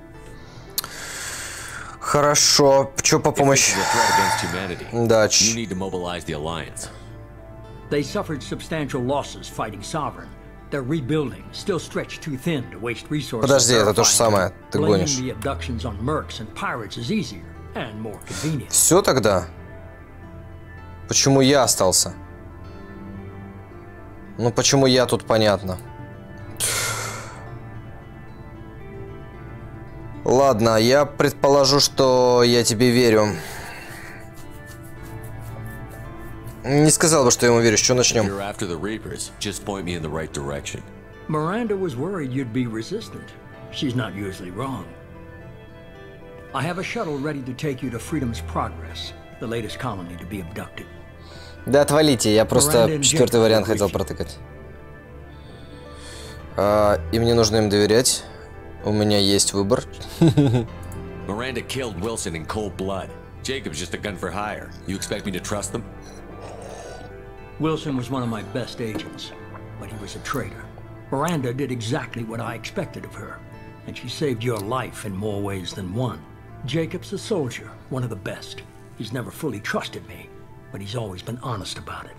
Хорошо. Чё по помощи? Да. You need to mobilize the Alliance. They suffered substantial losses fighting Sovereign. They're rebuilding, still stretched too thin to waste resources. Подожди, это то же самое. Ты гонишь. Blaming the abductions on mercs and pirates is easier and more convenient. Все тогда? Почему я остался? Ну почему я тут, понятно. Ладно, я предположу, что я тебе верю. Не сказал бы, что я ему верю. С чего начнем? You're after the Reapers. Just point me in the right direction. Miranda was worried you'd be resistant. She's not usually wrong. I have a shuttle ready to take you to Freedom's Progress, the latest colony to be abducted. Да отвалите, я просто четвертый вариант хотел протыкать. А, и мне нужно им доверять. У меня есть выбор. Miranda killed Wilson in cold blood. Jacob's just a gun for hire. You expect me to trust them? Wilson was one of my best agents, but he was a traitor. Miranda did exactly what I expected of her, and she saved your life in more ways than one. Jacob's a soldier, one of the best. He's never fully trusted me, but he's always been honest about it.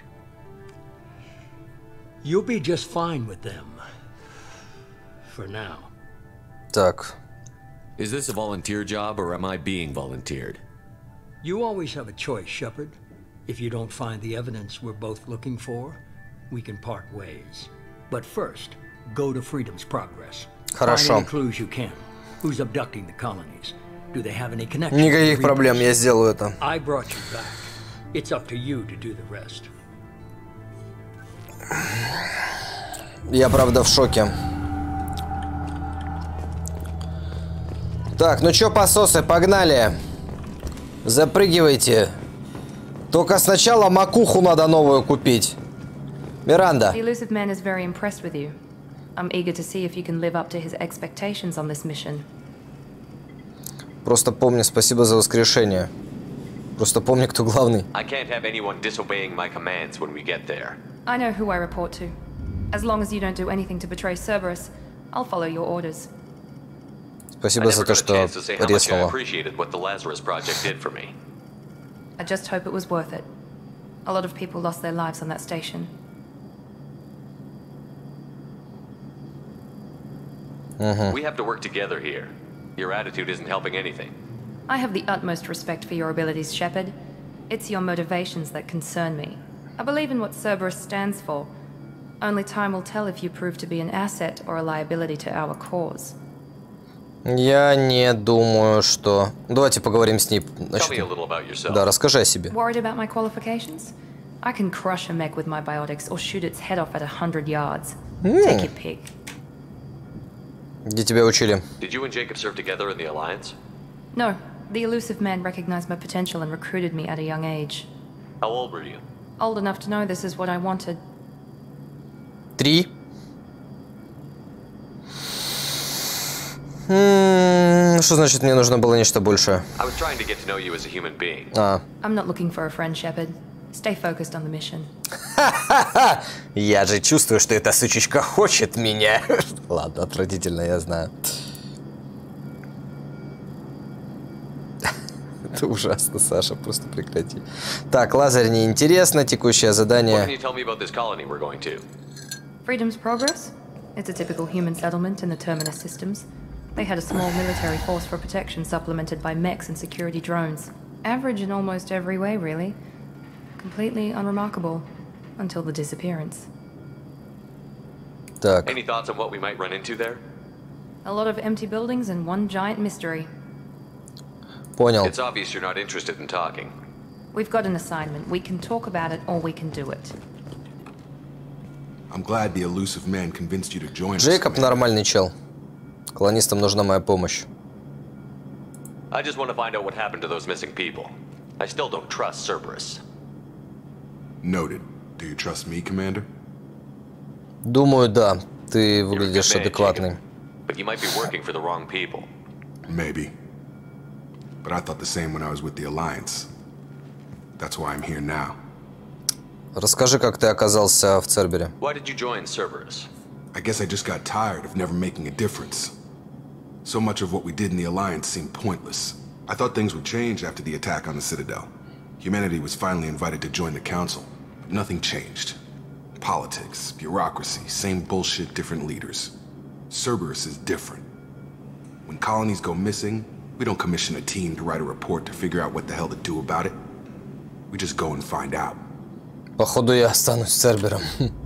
You'll be just fine with them. For now. Так. Is this a volunteer job, or am I being volunteered? You always have a choice, Shepard. If you don't find the evidence we're both looking for, we can part ways. But first, go to Freedom's Progress. Хорошо. Find any clues you can. Who's abducting the colonies? Do they have any connection? Никаких проблем, я сделаю это. I brought you back. It's up to you to do the rest. Я правда в шоке. Так, ну чё, пососы, погнали. Запрыгивайте. Только сначала макуху надо новую купить. Миранда. The elusive man is very impressed with you. I'm eager to see if you can live up to his expectations on this mission. Просто помни, спасибо за воскрешение. Просто помни, кто главный. I can't have anyone disobeying my commands when we get there. I know who I report to. As long as you don't do anything to betray Cerberus, I'll follow your orders. Спасибо за то, что резнула. I just hope it was worth it. A lot of people lost their lives on that station. Mm-hmm. We have to work together here. Your attitude isn't helping anything. I have the utmost respect for your abilities, Shepard. It's your motivations that concern me. I believe in what Cerberus stands for. Only time will tell if you prove to be an asset or a liability to our cause. Я не думаю, что... Давайте поговорим с ней. Tell me a little about yourself. Да, расскажи о себе. Worried about my qualifications? I can crush a mech with my biotics or shoot its head off at a hundred yards. Mm. Take your pick. Где тебя учили? Did you and Jacob serve together in the Alliance? No, the elusive man recognized my potential and recruited me at a young age. How old were you? Old enough to know this is what I wanted. Три. М-м, что значит мне нужно было нечто большее? I was trying to get to know you as a human being. А. I'm not looking for a friend, Shepard. Stay focused on the mission. Ха-ха-ха! Я же чувствую, что эта сучечка хочет меня. Ладно, отвратительно, я знаю. Это ужасно, Саша, просто прекрати. Так, Лазарь неинтересно, текущее задание. What can you tell me about this colony we're going to? Freedom's Progress? It's a typical human settlement in the Terminus systems. They had a small military force for protection supplemented by mechs and security drones. Average in almost every way, really. Completely unremarkable. Until the disappearance. Так. Any thoughts on what we might run into there? A lot of empty buildings and one giant mystery. Понял. It's obvious you're not interested in talking. We've got an assignment. We can talk about it or we can do it. I'm glad the elusive man convinced you to join us. Джейкоб нормальный чел. Колонистам нужна моя помощь. I just want to find out what happened to those missing people. I still don't trust Cerberus. Noted. Do you trust me, Commander? Думаю, да. Ты выглядишь адекватный. But you might be working for the wrong people. Maybe. But I thought the same when I was with the Alliance. That's why I'm here now. Расскажи, как ты оказался в Цербере. Why did you join Cerberus? I guess I just got tired of never making a difference. So much of what we did in the Alliance seemed pointless. I thought things would change after the attack on the Citadel. Humanity was finally invited to join the Council, but nothing changed. Politics, bureaucracy, same bullshit, different leaders. Cerberus is different. When colonies go missing, we don't commission a team to write a report to figure out what the hell to do about it. We just go and find out. Походу, я останусь Цербером.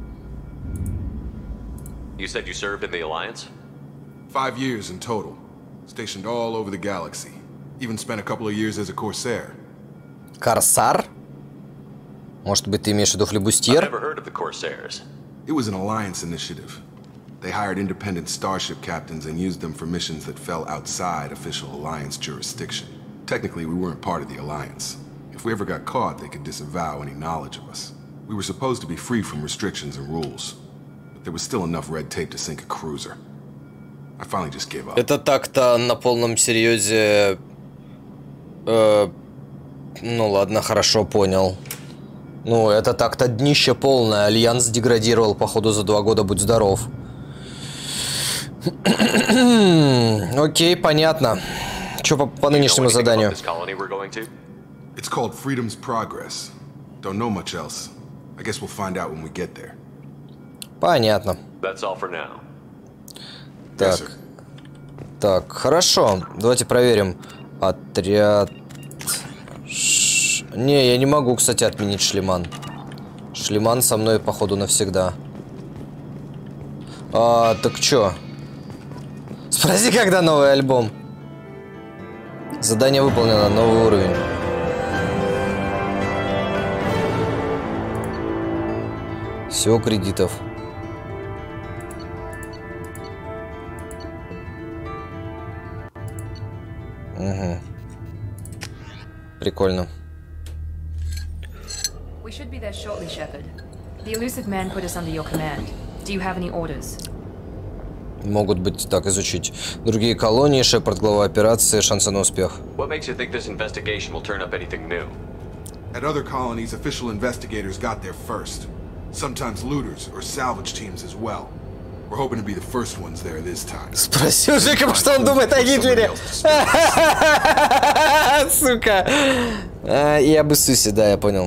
You said you served in the Alliance? Five years in total. Stationed all over the galaxy. Even spent a couple of years as a Corsair. Корсар? Может быть, ты имеешь в виду флебустьер? I've never heard of the Corsairs. It was an Alliance initiative. They hired independent starship captains and used them for missions that fell outside official Alliance jurisdiction. Technically, we weren't part of the Alliance. If we ever got caught, they could disavow any knowledge of us. We were supposed to be free from restrictions and rules. But there was still enough red tape to sink a cruiser. I finally just gave up. Это так-то на полном серьезе... Э, ну ладно, хорошо, понял. Ну, это так-то днище полное. Альянс деградировал, походу, за два года, будь здоров. Окей, понятно. Что по, по нынешнему заданию? It's called Freedom's Progress. Don't know much else. I guess we'll find out when we get there. Понятно. That's all for now. Так. Yes, так, хорошо. Давайте проверим. Отряд... Ш... Не, я не могу, кстати, отменить Шлеман. Шлеман со мной, походу, навсегда. А, так чё? Спроси, когда новый альбом. Задание выполнено, новый уровень. Всего кредитов. Угу. Прикольно. We should be there shortly, Shepard. The elusive man put us under your command. Do you have any orders? Могут быть так изучить. Другие колонии, Шепард, глава операции, шансы на успех. What makes you think this investigation will turn up anything new? At other colonies, official investigators got there first. Sometimes looters or salvage teams as well. We're hoping to be the first ones there this time. Спроси у Джейкоба, что он думает о Гитлере. Сука. И об Иисусе, да, я понял.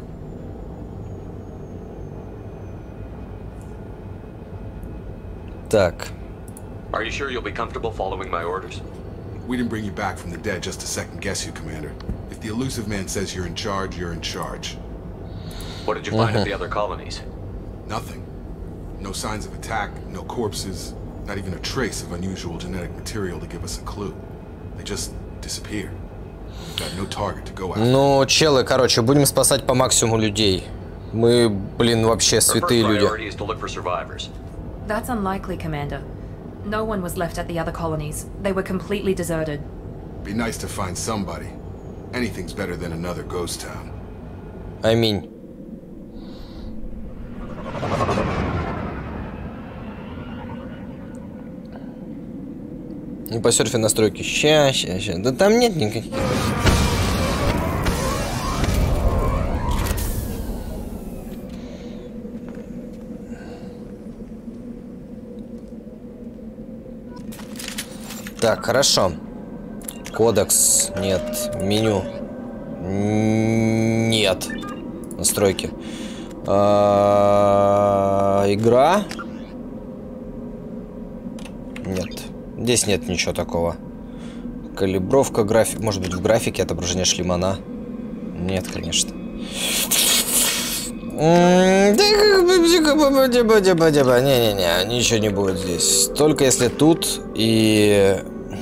Так. Are you sure you'll be comfortable following my orders? We didn't bring you back from the dead just to second guess you, Commander. If the elusive man says you're in charge, you're in charge. What did you find at the other colonies? Nothing. No signs of attack, no corpses, not even a trace of unusual genetic material to give us a clue. They just disappeared. We've got no target to go after. Ну, челы, короче, будем спасать по максимуму людей. Мы, блин, вообще святые люди. That's unlikely, Commander. No one was left at the other colonies. They were completely deserted. Be nice to find somebody. Anything's better than another ghost town. Аминь. Не посерфи настройки. Ща, ща, ща. Да там нет никаких. Так, хорошо. Кодекс. Нет. Меню. Нет. Настройки. А-а-а, игра. Нет. Здесь нет ничего такого. Калибровка, график. Может быть, в графике отображение шлемана? Нет, конечно. Не-не-не, ничего не будет здесь. Только если тут и...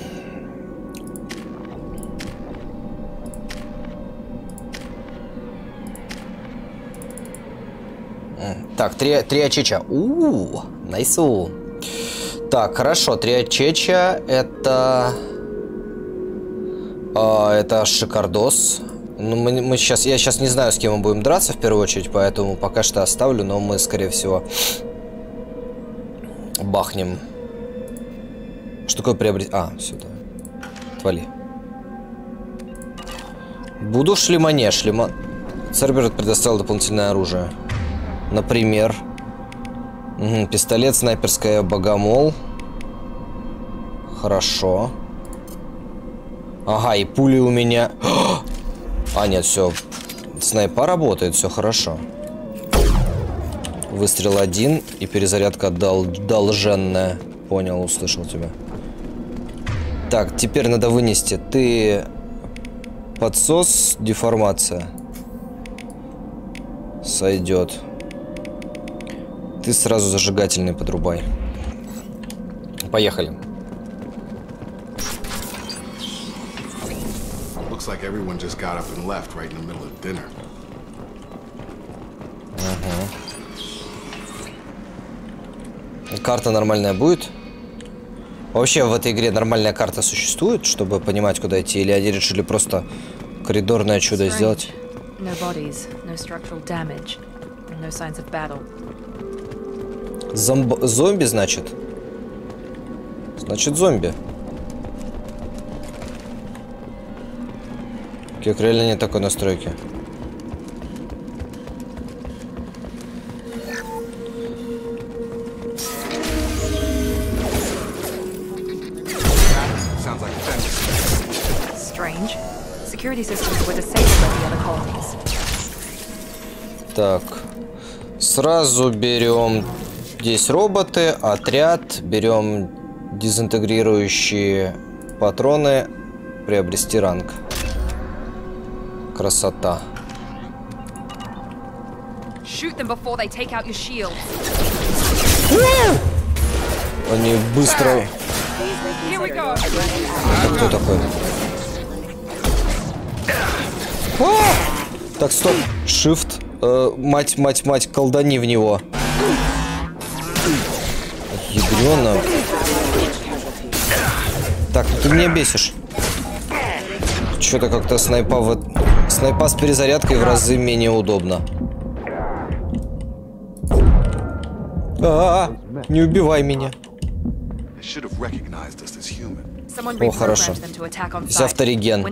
Так, три, три ачеча. У-у-у, найсу. Так, хорошо, три ачеча это... А, это шикардос. Ну, мы, мы сейчас, я сейчас не знаю, с кем мы будем драться в первую очередь, поэтому пока что оставлю, но мы, скорее всего, бахнем. Что такое приобрести? А, сюда. Отвали. Буду в шлемане. Шлеман. Цербер предоставил дополнительное оружие. Например, угу, пистолет, снайперская, богомол. Хорошо. Ага, и пули у меня... А, нет, все. Снайпа работает, все хорошо. Выстрел один и перезарядка дол долженная. Понял, услышал тебя. Так, теперь надо вынести. Ты... Подсос, деформация. Сойдет. Ты сразу зажигательный подрубай. Поехали. Looks like everyone just got up and left right in the middle of dinner. Угу. Карта нормальная будет? Вообще в этой игре нормальная карта существует, чтобы понимать, куда идти? Или они решили просто коридорное чудо сделать? No bodies, no structural damage, and no signs of battle. Зомб... Зомби, значит? Значит, зомби. Как реально нет такой настройки. Strange. Security systems were disabled by the other colonies. Так. Сразу берем здесь роботы, отряд, берем дезинтегрирующие патроны, приобрести ранг. Красота. Shoot them before they take out your shields. Они быстро. Here we go. Это кто такой? А! Так, стоп. Shift. Э, мать, мать, мать, колдани в него. Ядрёно. Так, ну ты меня бесишь. Что-то как-то снайпа в... Снайпа с перезарядкой в разы менее удобно. А-а-а! Не убивай меня. О, хорошо. Здесь автореген.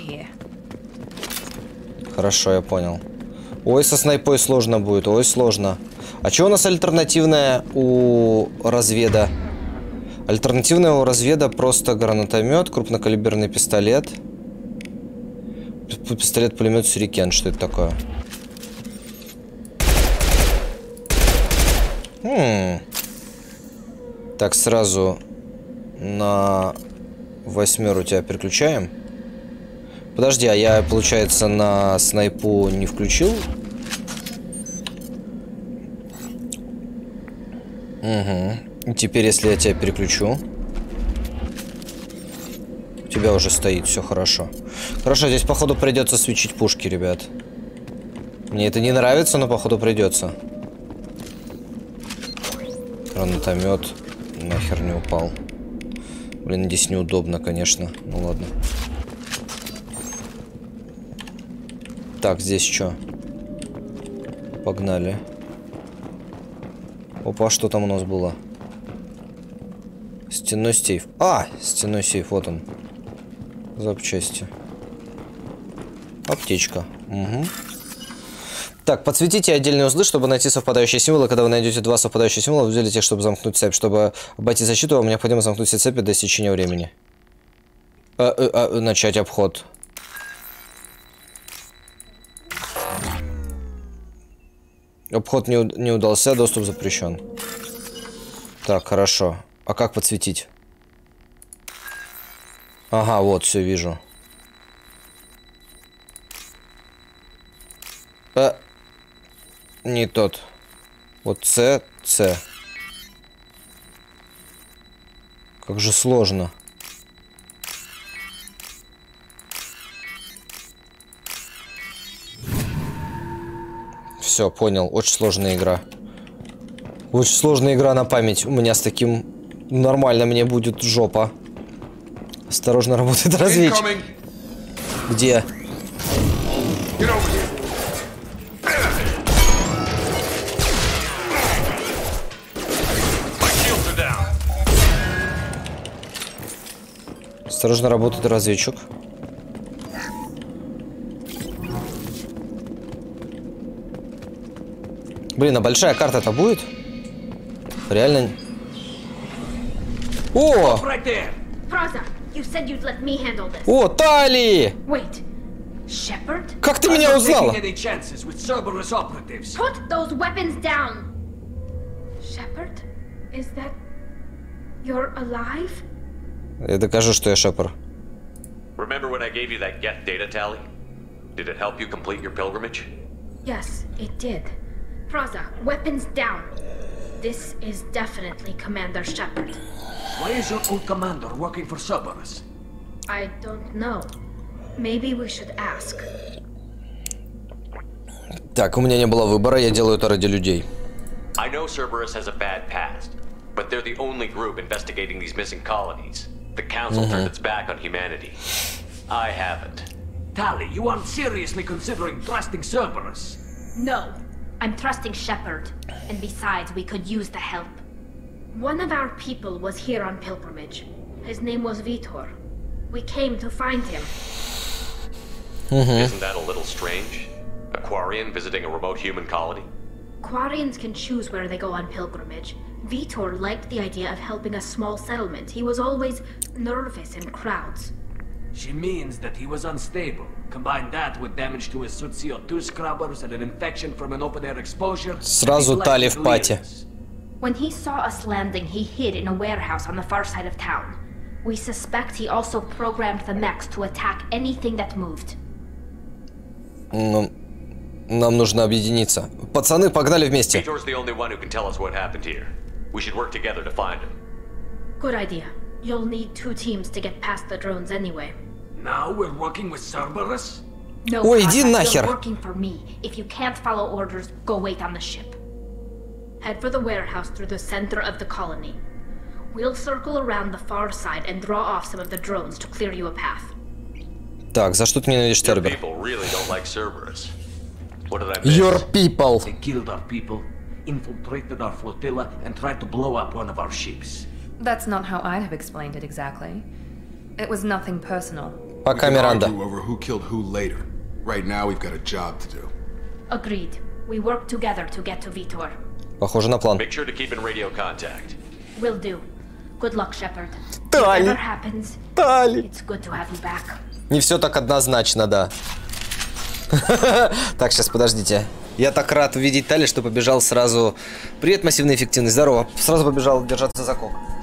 Хорошо, я понял. Ой, со снайпой сложно будет. Ой, сложно. А что у нас альтернативное у разведа? Альтернативное у разведа просто гранатомет, крупнокалиберный пистолет. Пистолет-пулемет Сюрикен. Что это такое? Хм. Так, сразу на восьмеру тебя переключаем. Подожди, а я, получается, на снайпу не включил? Угу. Теперь, если я тебя переключу, у тебя уже стоит, все хорошо. Хорошо, здесь, походу, придется свечить пушки, ребят. Мне это не нравится, но, походу, придется. Гранатомет нахер не упал. Блин, здесь неудобно, конечно. Ну ладно. Так, здесь что? Погнали. Опа, что там у нас было? Стенной сейф. А, стенной сейф, вот он. Запчасти. Аптечка. Угу. Так, подсветите отдельные узлы, чтобы найти совпадающие символы. Когда вы найдете два совпадающих символа, выделите их, чтобы замкнуть цепь. Чтобы обойти защиту, вам необходимо замкнуть все цепи до истечения времени. А, а, а, начать обход. Обход не, не удался, доступ запрещен. Так, хорошо. А как подсветить? Ага, вот, все вижу. А, не тот. Вот С, С. Как же сложно. Все, понял. Очень сложная игра. Очень сложная игра на память. У меня с таким нормально мне будет жопа. Осторожно, работает разведчик. Где? Осторожно, работает разведчик. Блин, а большая карта-то будет? Реально. О! О, Тали! Как ты меня узнала? Я докажу, что я Шепард. Remember when I gave you that Geth data tally? Did it help you complete your pilgrimage? Yes, it did. Praza, weapons down. This is definitely Commander Shepard. Why is your old commander working for Cerberus? I don't know. Maybe we should ask. Так, у меня не было выбора, я делаю это ради людей. I know Cerberus has a bad past, but they're the only group investigating these missing colonies. The Council Mhm. turned its back on humanity. I haven't. Tali, you aren't seriously considering trusting Cerberus? No. I'm trusting Shepard. And besides, we could use the help. One of our people was here on pilgrimage. His name was Vitor. We came to find him. Mm-hmm. Isn't that a little strange? A Quarian visiting a remote human colony? Quarians can choose where they go on pilgrimage. Vitor liked the idea of helping a small settlement. He was always nervous in crowds. She means that he was unstable. Combine that with damage to his suit C O two scrubbers and an infection from an open-air exposure. Сразу Тали в пати. When he saw us landing, he hid in a warehouse on the far side of town. We suspect he also programmed the mechs to attack anything that moved. Ну, нам нужно объединиться. Пацаны, погнали вместе. Vitor's the only one who can tell us what happened here. We should work together to find him. Good idea. You'll need two teams to get past the drones anyway. Now we're working with Cerberus? No, Ой, иди Praza, нахер. you're working for me. If you can't follow orders, go wait on the ship. Head for the warehouse through the center of the colony. We'll circle around the far side and draw off some of the drones to clear you a path. Так, за что ты ненавидишь Your Цербер? people really don't like Cerberus. What did I miss? Your people. They killed our people, infiltrated our flotilla, and tried to blow up one of our ships. That's not how I'd have explained it exactly. It was nothing personal. Пока, Миранда. Over who killed who later. Right now, we've got a job to do. Agreed. We work together to get to Vitor. Похоже на план. Make sure to keep in radio contact. Will do. Good luck, Shepard. Тали. Whatever happens, Тали. it's good to have you back. Не все так однозначно, да. Так, сейчас, подождите. Я так рад видеть Тали, что побежал сразу. Привет, массивная эффективность. Здорово. Сразу побежал держаться за кок.